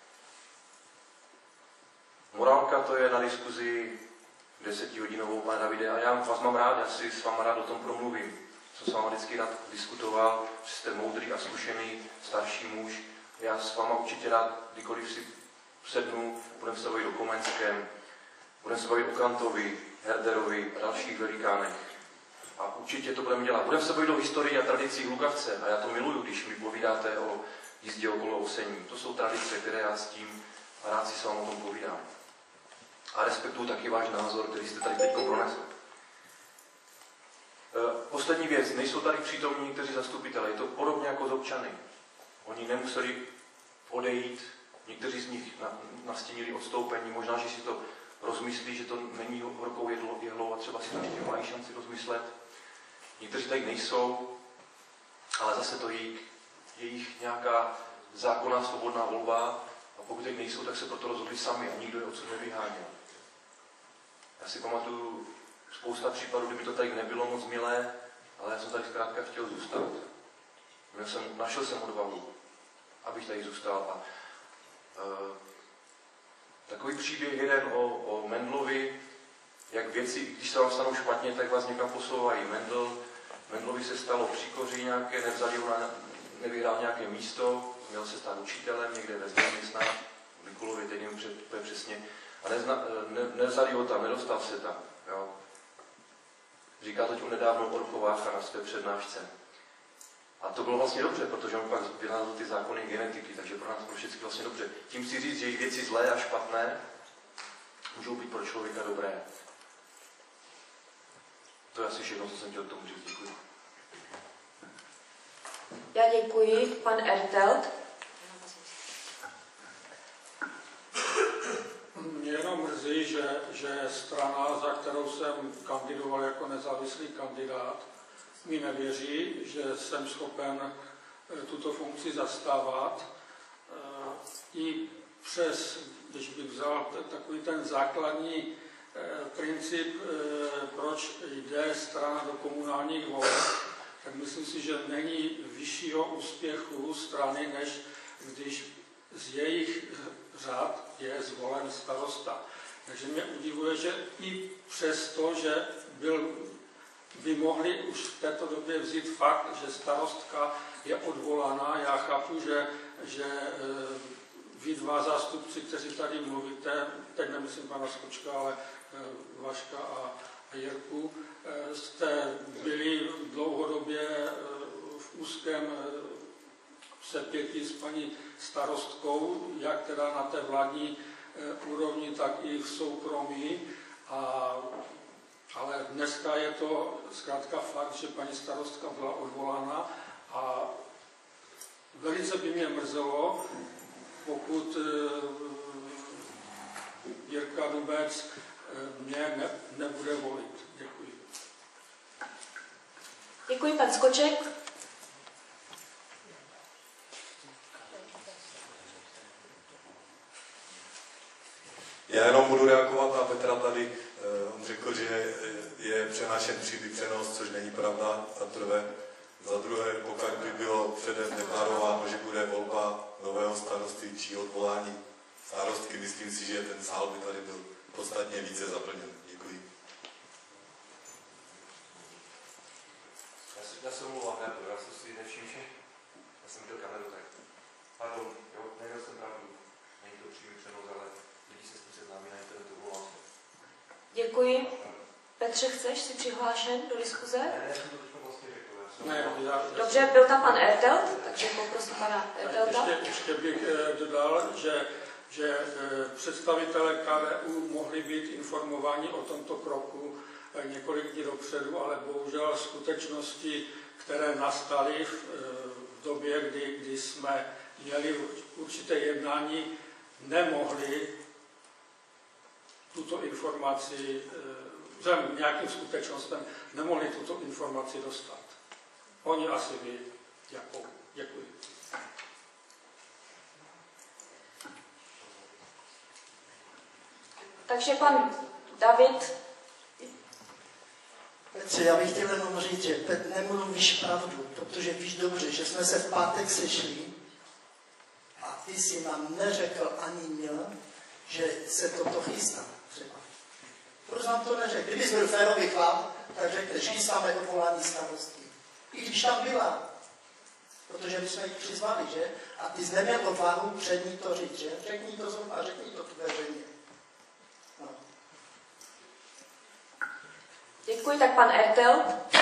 Morálka to je na diskuzi 10hodinovou, pane Davide, a já vás mám rád, já si s váma rád o tom promluvím. Jsem s váma vždycky rád diskutoval, že jste moudrý a zkušený starší muž. Já s váma určitě rád, kdykoliv si sednu, budeme se bavit o Komenském, budeme se bavit o Kantovi, Herderovi a dalších velikánech. A určitě to budeme dělat. Budeme se bavit o historii a tradicích Lukavce. A já to miluju, když mi povídáte o jízdě okolo Osení. To jsou tradice, které já s tím a rád si s vámi o tom povídám. A respektuju taky váš názor, který jste tady teď pronesl. Poslední věc. Nejsou tady přítomní někteří zastupitelé. Je to podobně jako z občany. Oni nemuseli odejít. Někteří z nich nastínili odstoupení. Možná, že si to rozmyslí, že to není horkou jehlou a třeba si to ještě mají šanci rozmyslet. Někteří tady nejsou, ale zase to je jejich nějaká zákonná svobodná volba a pokud tady nejsou, tak se proto rozhodli sami a nikdo je odsud nevyháněl. Já si pamatuju spousta případů, kdyby to tady nebylo moc milé, ale já jsem tady zkrátka chtěl zůstat. Našel jsem odvahu, abych tady zůstal. A takový příběh jeden o Mendlovi, jak věci, když se vám stanou špatně, tak vás někam posouvají. Mendlovi se stalo příkoří nějaké, nevyhrál nějaké místo, měl se stát učitelem někde ve Změsná, v Mikulově, teď nevím přesně, a nevzali ho tam, nedostal se tam. Jo. Říká teď nedávno Orchovácha na své přednášce. A to bylo vlastně dobře, protože on pak vynalazl ty zákony genetiky, takže pro nás bylo všechny vlastně dobře. Tím chci říct, že i věci zlé a špatné můžou být pro člověka dobré. To je asi všechno, co jsem chtěl k tomu říct. Děkuji. Já děkuji. Pan Ertelt. Mě jenom mrzí, že strana, za kterou jsem kandidoval jako nezávislý kandidát, mi nevěří, že jsem schopen tuto funkci zastávat. I přes, když bych vzal takový ten základní princip, proč jde strana do komunálních voleb, tak myslím si, že není vyššího úspěchu strany, než když z jejich řád je zvolen starosta. Takže mě udivuje, že i přesto, že by mohli už v této době vzít fakt, že starostka je odvolaná. Já chápu, že vy dva zástupci, kteří tady mluvíte, teď nemyslím pana Skočka, ale Vaška a Jirku, jste byli dlouhodobě v úzkém sepětí s paní starostkou, jak teda na té vládní úrovni, tak i v soukromí. Ale dneska je to zkrátka fakt, že paní starostka byla odvolána a velice by mě mrzelo, pokud Jirka Dubec mě nebude volit. Děkuji. Děkuji, pan Skoček. Já jenom budu reagovat na Petra tady. On řekl, že je přenášen přímý přenos, což není pravda, za prvé. Za druhé, pokud by bylo předem deklarováno, že bude volba nového starosty či odvolání starostky, myslím si, že ten sál by tady byl podstatně více zaplněn. Děkuji. Já se omlouvám, já jsem si nevšiml, že já jsem viděl kameru, tak pardon, jo, neměl jsem pravdu, není to přímý přenos, ale lidi se s tím seznámí na internetu, omlouvám se. Děkuji. Petře, chceš si přihlášen do diskuze? Ne, já jsem to teď vlastně řekl. Dobře, byl tam pan Ertelt, takže poprosím pana Ertelta. Ještě bych dodal, že představitelé KDU mohli být informováni o tomto kroku několik dní dopředu, ale bohužel skutečnosti, které nastaly v době, kdy jsme měli určité jednání, nemohli tuto informaci, vzhledem k nějakým skutečnostem, nemohli tuto informaci dostat. Oni asi ví, jakou. Děkuji. Takže pan David. Petře, já bych chtěl jenom říct, že nemluvíš pravdu, protože víš dobře, že jsme se v pátek sešli a ty jsi nám neřekl ani mě, že se toto chystá třeba. Proč nám to neřekl? Kdybys byl férový chlap, tak řekneš, chystáme odvolání starostky. I když tam byla. Protože my jsme ji přizvali, že? A ty jsi neměl odvahu před ní to říct, že? Řekni to znovu a řekni to veřejně. No. Děkuji, tak pan Ertelt.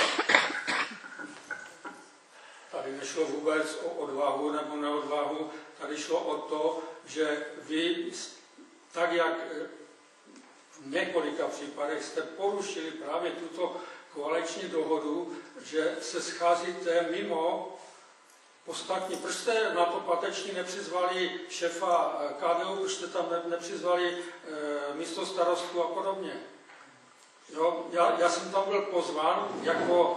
Tady nešlo vůbec o odvahu nebo neodvahu, tady šlo o to, že vy, tak jak v několika případech jste porušili právě tuto koaliční dohodu, že se scházíte mimo ostatní. Proč jste na to pateční nepřizvali šéfa KDU, proč jste tam nepřizvali místo starostů a podobně? Jo, já jsem tam byl pozván, jako,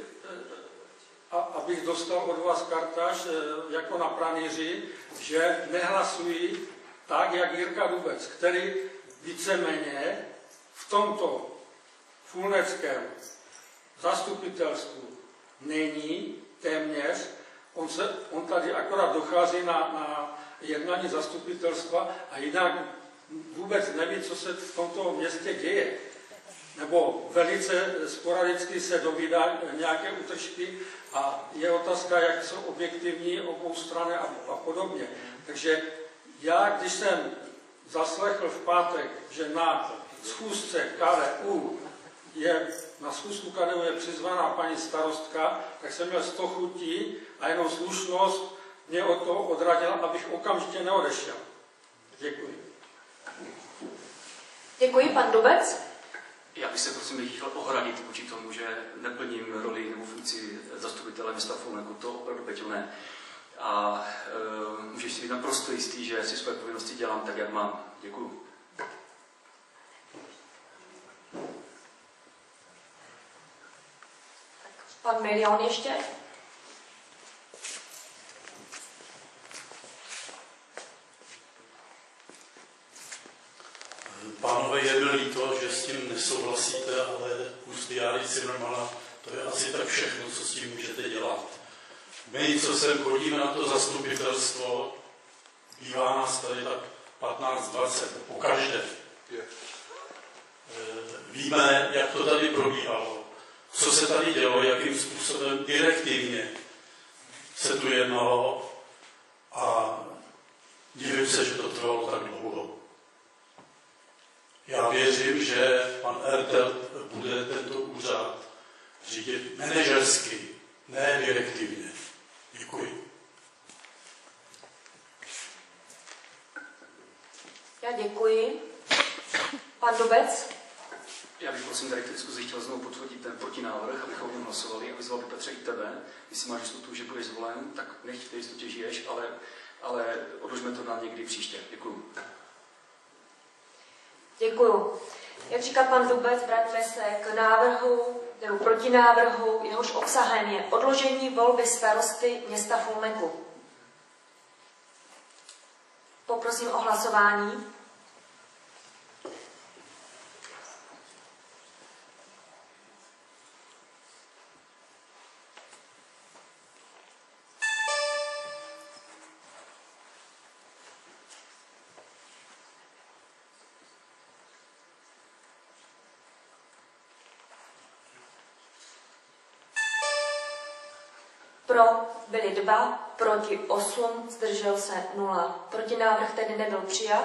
abych dostal od vás kartáž jako na pranýři, že nehlasují tak, jak Jirka Dubec, který víceméně v tomto fulneckém zastupitelstvu není téměř, on tady akorát dochází na jednání zastupitelstva a jinak vůbec neví, co se v tomto městě děje. Nebo velice sporadicky se dovídá nějaké útržky a je otázka, jak jsou objektivní obou strany a podobně. Takže já, když jsem zaslechl v pátek, že na schůzce KDU na schůzku KDU je přizvaná paní starostka, tak jsem měl 100 chutí a jenom slušnost mě od toho odradila, abych okamžitě neodešel. Děkuji. Děkuji, pan Dubec. Já bych se prosím chtěl ohradit vůči tomu, že neplním roli nebo funkci zastupitele města Folneku, to opravdu, Peťo, ne. A můžeš si být naprosto jistý, že si své povinnosti dělám tak, jak mám. Děkuju. Pan Milion ještě? Pánové, je mi líto, že s tím nesouhlasíte, ale ústy Járy Cimrmana, to je asi tak všechno, co s tím můžete dělat. My, co sem chodíme na to zastupitelstvo, bývá nás tady tak 15-20, pokaždé. Víme, jak to tady probíhalo, co se tady dělo, jakým způsobem direktivně se tu jednalo a divím se, že to trvalo tak dlouho. Já věřím, že pan Ertelt bude tento úřad řídit manažersky, ne direktivně. Děkuji. Já děkuji. Pan Dubec? Já bych prosím tady k diskuzi chtěl znovu potvrdit ten protinávrh, abychom o něm hlasovali a vyzval bych Petře i tebe. Jestli máš jistotu, že budeš zvolen, tak nechť v té jistotě žiješ, ale odložme to na někdy příště. Děkuju. Děkuju. Jak říká pan Dubec, vraťme se k návrhu nebo protinávrhu, jehož obsahem je odložení volby starosty města Folneku. Poprosím o hlasování. Pro byli 2, proti 8, zdržel se 0. Protinávrh tedy nebyl přijat.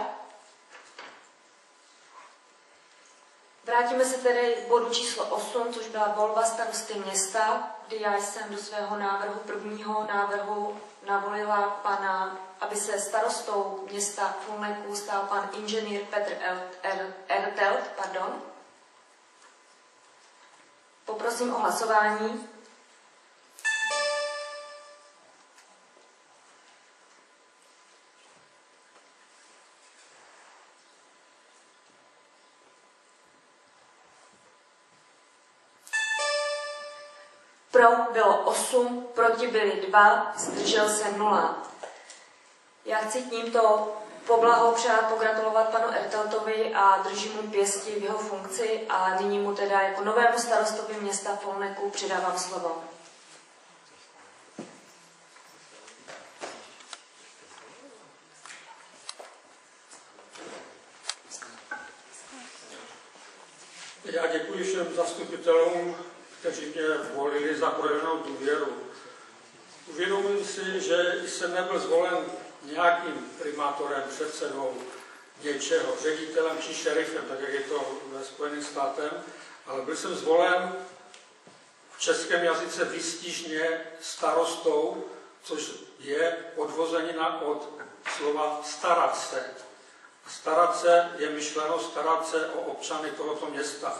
Vrátíme se tedy k bodu číslo 8, což byla volba starosty města, kdy já jsem do svého prvního návrhu navolila pana, aby se starostou města Folneku stal pan inženýr Petr Ertelt. Poprosím o hlasování. Pro bylo 8, proti byli 2, zdržel se 0. Já chci tímto poblahopřát, pogratulovat panu Erteltovi a držím mu pěstí v jeho funkci a nyní mu teda jako novému starostovi města Folneku předávám slovo. Já děkuji všem zastupitelům, kteří mě volili za projevenou důvěru. Uvědomuji si, že jsem nebyl zvolen nějakým primátorem, předsedou něčeho, ředitelem či šerifem, tak jak je to ve Spojených státech, ale byl jsem zvolen v českém jazyce výstižně starostou, což je odvozenina od slova starat se. A starat se je myšleno starat se o občany tohoto města.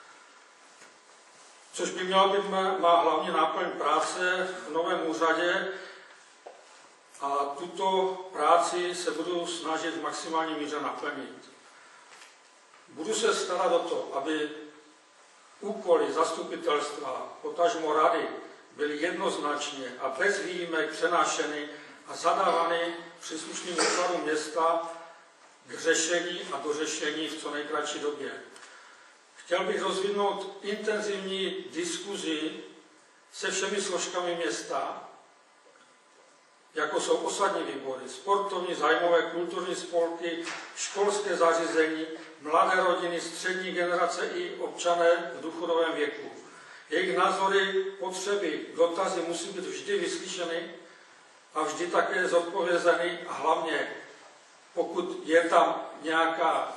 Což by měla být má hlavní náplň práce v novém úřadě a tuto práci se budu snažit v maximální míře naplnit. Budu se starat o to, aby úkoly zastupitelstva, potažmo rady, byly jednoznačně a bez výjimek přenášeny a zadávány příslušným úřadům města k řešení a dořešení v co nejkratší době. Chtěl bych rozvinout intenzivní diskuzi se všemi složkami města, jako jsou osadní výbory, sportovní, zájmové, kulturní spolky, školské zařízení, mladé rodiny, střední generace i občané v důchodovém věku. Jejich názory, potřeby, dotazy musí být vždy vyslyšeny a vždy také zodpovězeny a hlavně, pokud je tam nějaká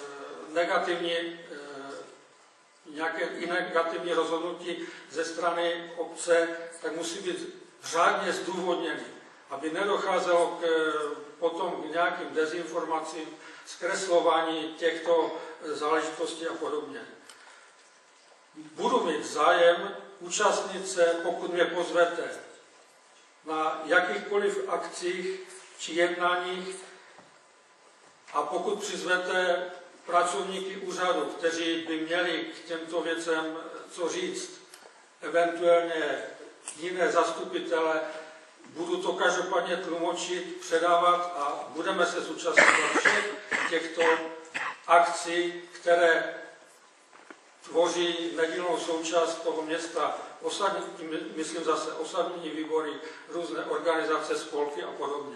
nějaké i negativní rozhodnutí ze strany obce, tak musí být řádně zdůvodněny, aby nedocházelo potom k nějakým dezinformacím, zkreslování těchto záležitostí a podobně. Budu mít zájem účastnit se, pokud mě pozvete, na jakýchkoliv akcích či jednáních a pokud přizvete pracovníky úřadu, kteří by měli k těmto věcem co říct, eventuálně jiné zastupitele, budu to každopádně tlumočit, předávat a budeme se zúčastňovat všech těchto akcí, které tvoří nedílnou součást toho města, myslím zase osadní výbory, různé organizace, spolky a podobně.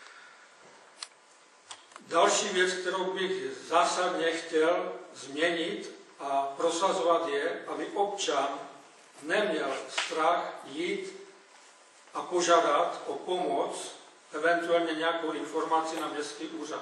Další věc, kterou bych zásadně chtěl změnit a prosazovat je, aby občan neměl strach jít a požádat o pomoc, eventuálně nějakou informaci na městský úřad.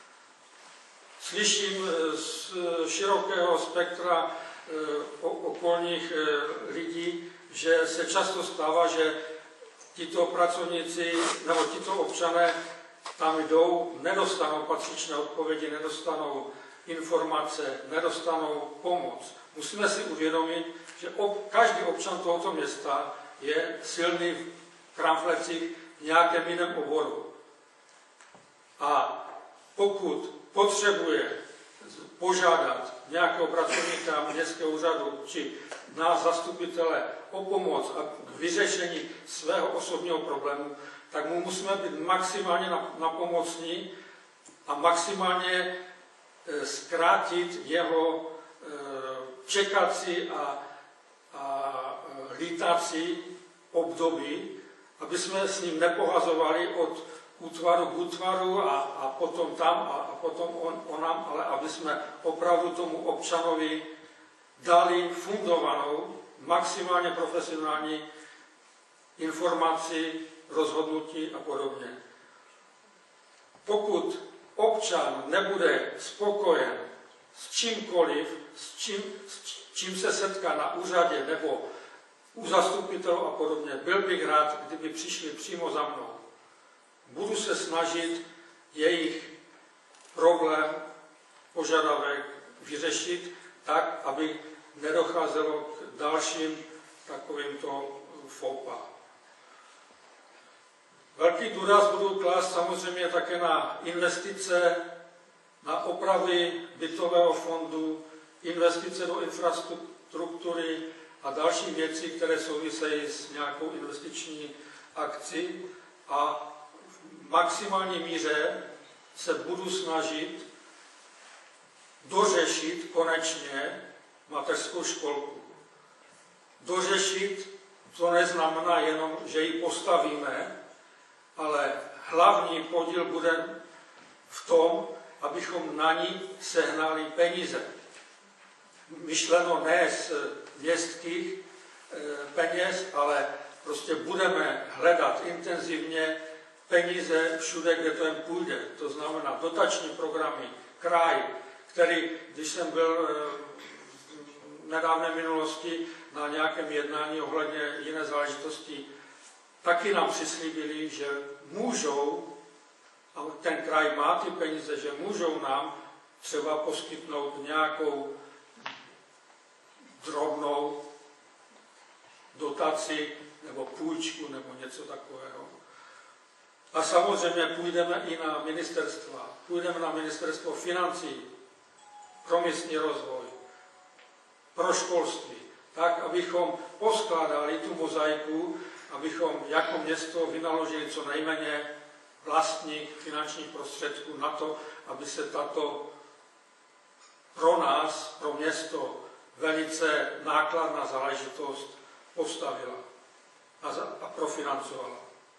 Slyším z širokého spektra okolních lidí, že se často stává, že tito pracovníci nebo tito občané tam jdou, nedostanou patřičné odpovědi, nedostanou informace, nedostanou pomoc. Musíme si uvědomit, že každý občan tohoto města je silný v kramflecích v nějakém jiném oboru. A pokud potřebuje požádat nějakého pracovníka městského úřadu či nás zastupitele o pomoc a k vyřešení svého osobního problému, tak mu musíme být maximálně napomocní a maximálně zkrátit jeho čekací a lítací období, aby jsme s ním nepohazovali od útvaru k útvaru a potom tam a potom onam, ale aby jsme opravdu tomu občanovi dali fundovanou, maximálně profesionální informaci, rozhodnutí a podobně. Pokud občan nebude spokojen s čímkoliv, s čím se setká na úřadě nebo u zastupitelů a podobně, byl bych rád, kdyby přišli přímo za mnou. Budu se snažit jejich problém, požadavek vyřešit tak, aby nedocházelo k dalším takovýmto fópa. Velký důraz budu klást samozřejmě také na investice, na opravy bytového fondu, investice do infrastruktury a další věci, které souvisejí s nějakou investiční akcí a v maximální míře se budu snažit dořešit konečně mateřskou školku. Dořešit to neznamená jenom, že ji postavíme, ale hlavní podíl bude v tom, abychom na ní sehnali peníze. Myšleno ne z městských peněz, ale prostě budeme hledat intenzivně peníze všude, kde to jen půjde. To znamená dotační programy, kraj, který, když jsem byl v nedávné minulosti na nějakém jednání ohledně jiné záležitosti, taky nám přislíbili, že můžou, a ten kraj má ty peníze, že můžou nám třeba poskytnout nějakou drobnou dotaci nebo půjčku nebo něco takového. A samozřejmě půjdeme i na ministerstva. Půjdeme na ministerstvo financí, pro místní rozvoj, pro školství, tak, abychom poskládali tu mozaiku, abychom jako město vynaložili co nejméně vlastních finančních prostředků na to, aby se tato pro nás, pro město, velice nákladná záležitost postavila a profinancovala.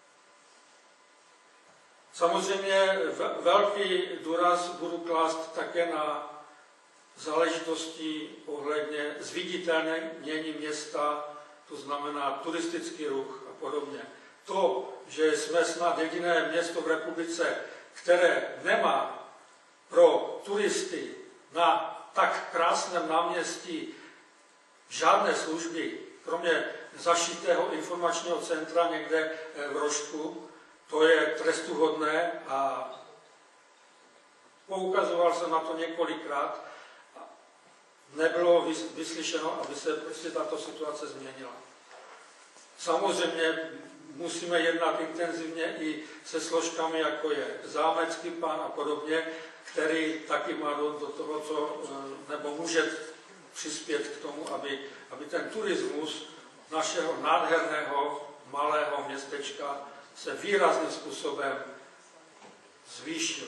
Samozřejmě velký důraz budu klást také na záležitosti ohledně zviditelnění města, to znamená turistický ruch a podobně. To, že jsme snad jediné město v republice, které nemá pro turisty na tak krásném náměstí žádné služby, kromě zašitého informačního centra někde v Rožku, to je trestuhodné a poukazoval jsem na to několikrát. nebylo vyslyšeno, aby se prostě tato situace změnila. Samozřejmě musíme jednat intenzivně i se složkami, jako je zámecký pán a podobně, který taky má do toho, co, nebo může přispět k tomu, aby ten turismus našeho nádherného malého městečka se výrazným způsobem zvýšil.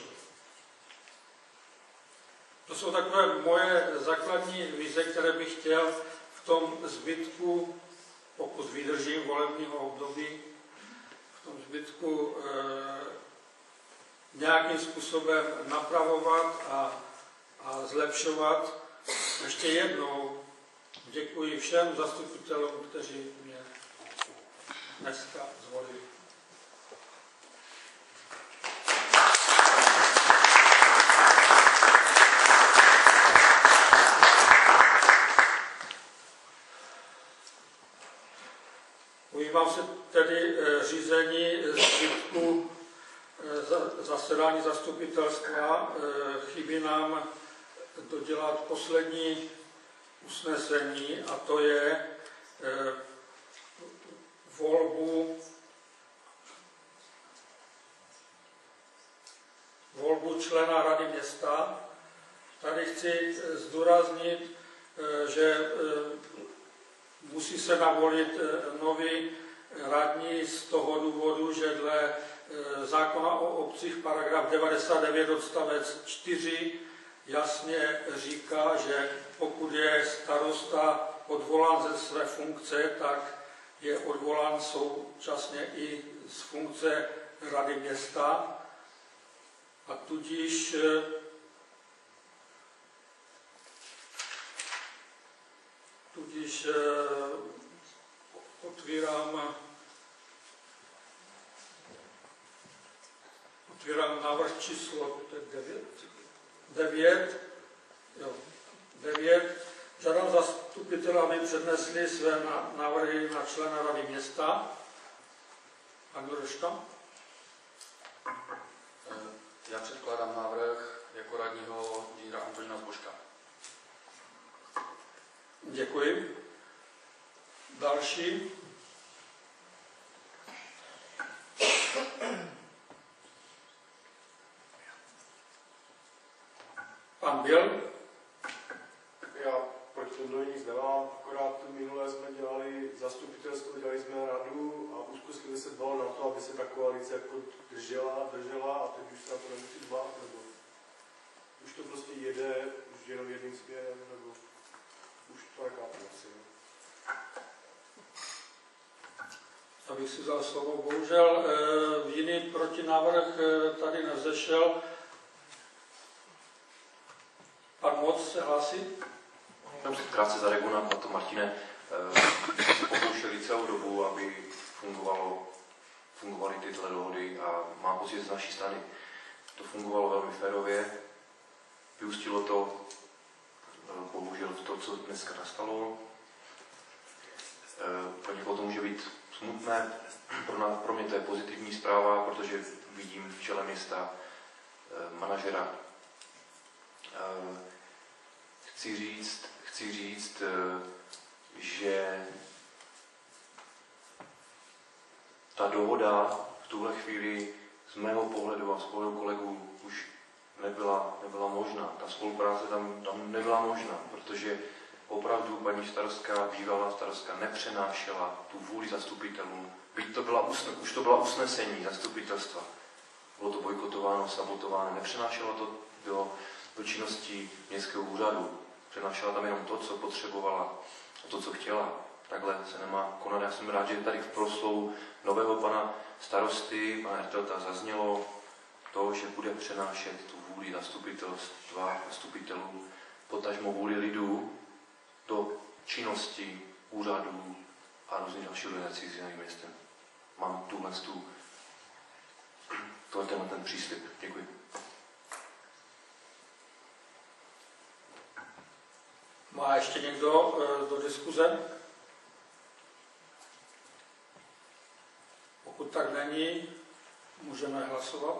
To jsou takové moje základní vize, které bych chtěl v tom zbytku, pokud vydržím volebního období, v tom zbytku nějakým způsobem napravovat a zlepšovat. Ještě jednou děkuji všem zastupitelům, kteří mě dneska zvolili. Ujímám se tedy řízení zbytku zasedání zastupitelstva. Chybí nám dodělat poslední usnesení, a to je volbu člena Rady města. Tady chci zdůraznit, že musí se navolit nový radní z toho důvodu, že dle zákona o obcích paragraf 99 odstavec 4 jasně říká, že pokud je starosta odvolán ze své funkce, tak je odvolán současně i z funkce Rady města, a tudíž otvírám návrh číslo 9. Žádám zastupitele, aby přednesli své návrhy na člena Rady města. Pan Jureška. Já předkládám návrh jako radního Jindra Antonína Zbožka. Děkuji. Další. Pan Běl. Já proti tomu nic nemám, akorát minulé jsme dělali zastupitelstvo, dělali jsme radu a úzkostlivěji se dbalo na to, aby se ta koalice jako držela a teď už se na to nemusí dbát, nebo už to prostě jede, už jenom jedním směrem, nebo už to nechápu asi. Abych si vzal slovo, bohužel jiný protinávrh tady nevzešel. Pan Moc se hlásí? Jenom se krátce zareaguji na to, Martine. Se pokoušeli celou dobu, aby fungovaly tyhle dohody, a mám pocit z naší strany, to fungovalo velmi férově. Vyústilo to bohužel v to, co dneska nastalo. Pro někoho to může být smutné, pro mě to je pozitivní zpráva, protože vidím v čele města manažera. Chci říct, že ta dohoda v tuhle chvíli z mého pohledu a z pohledu kolegů už nebyla možná. Ta spolupráce tam nebyla možná, protože opravdu paní starostka, bývalá starostka, nepřenášela tu vůli zastupitelů. Byť to byla už to byla usnesení zastupitelstva. Bylo to bojkotováno, sabotováno, nepřenášela to do činnosti městského úřadu. Přenášela tam jenom to, co potřebovala a to, co chtěla. Takhle se nemá konat. Já jsem rád, že tady v proslovu nového pana starosty, pana Ertelta, zaznělo to, že bude přenášet tu vůli zastupitelů, potažmo vůli lidů, do činnosti úřadů a různých dalších organizací s jiným městem. Mám ten příslib. Děkuji. Má ještě někdo do diskuze? Pokud tak není, můžeme hlasovat.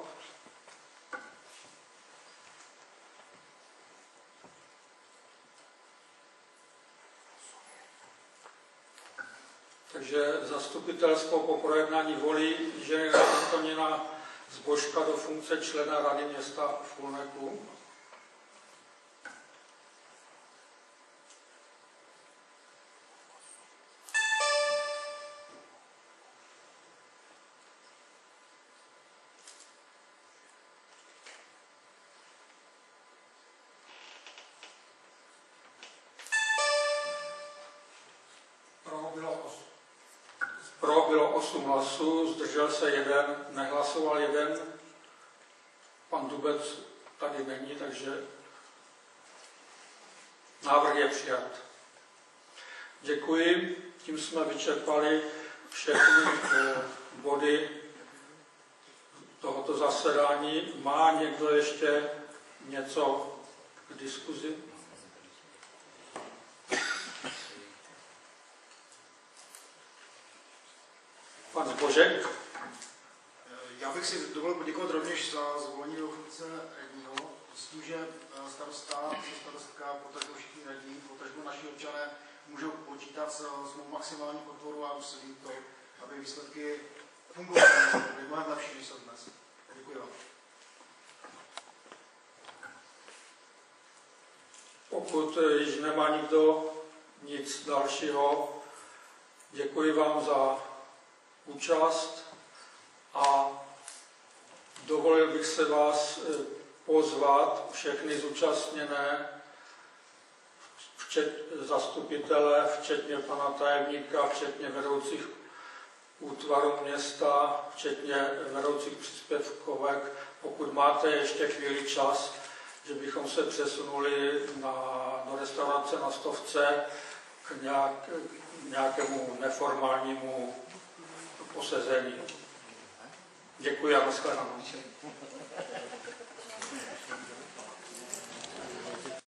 Takže zastupitelstvo po projednání volí inženýra Antonína Zbožka do funkce člena Rady města Fulneku. Pro bylo 8 hlasů, zdržel se 1, nehlasoval 1. Pan Dubec tady není, takže návrh je přijat. Děkuji, tím jsme vyčerpali všechny body tohoto zasedání. Má někdo ještě něco k diskuzi? Pan Zbožek. Já bych si dovolil poděkovat rovněž za zvolení do funkce radního. S tím, že starostka, potažmo všichni radní, potažmo naši občané můžou počítat s mou maximální podporu a úsilí to, aby výsledky fungovaly, byly mnohem lepší, než jsou dnes. Děkuji vám. Pokud již nemá nikdo nic dalšího, děkuji vám za účast a dovolil bych se vás pozvat, všechny zúčastněné, zastupitele, včetně pana tajemníka, včetně vedoucích útvarů města, včetně vedoucích příspěvkovek, pokud máte ještě chvíli čas, že bychom se přesunuli do restaurace na Stovce k nějakému neformálnímu posezení. Děkuji a nashledanou.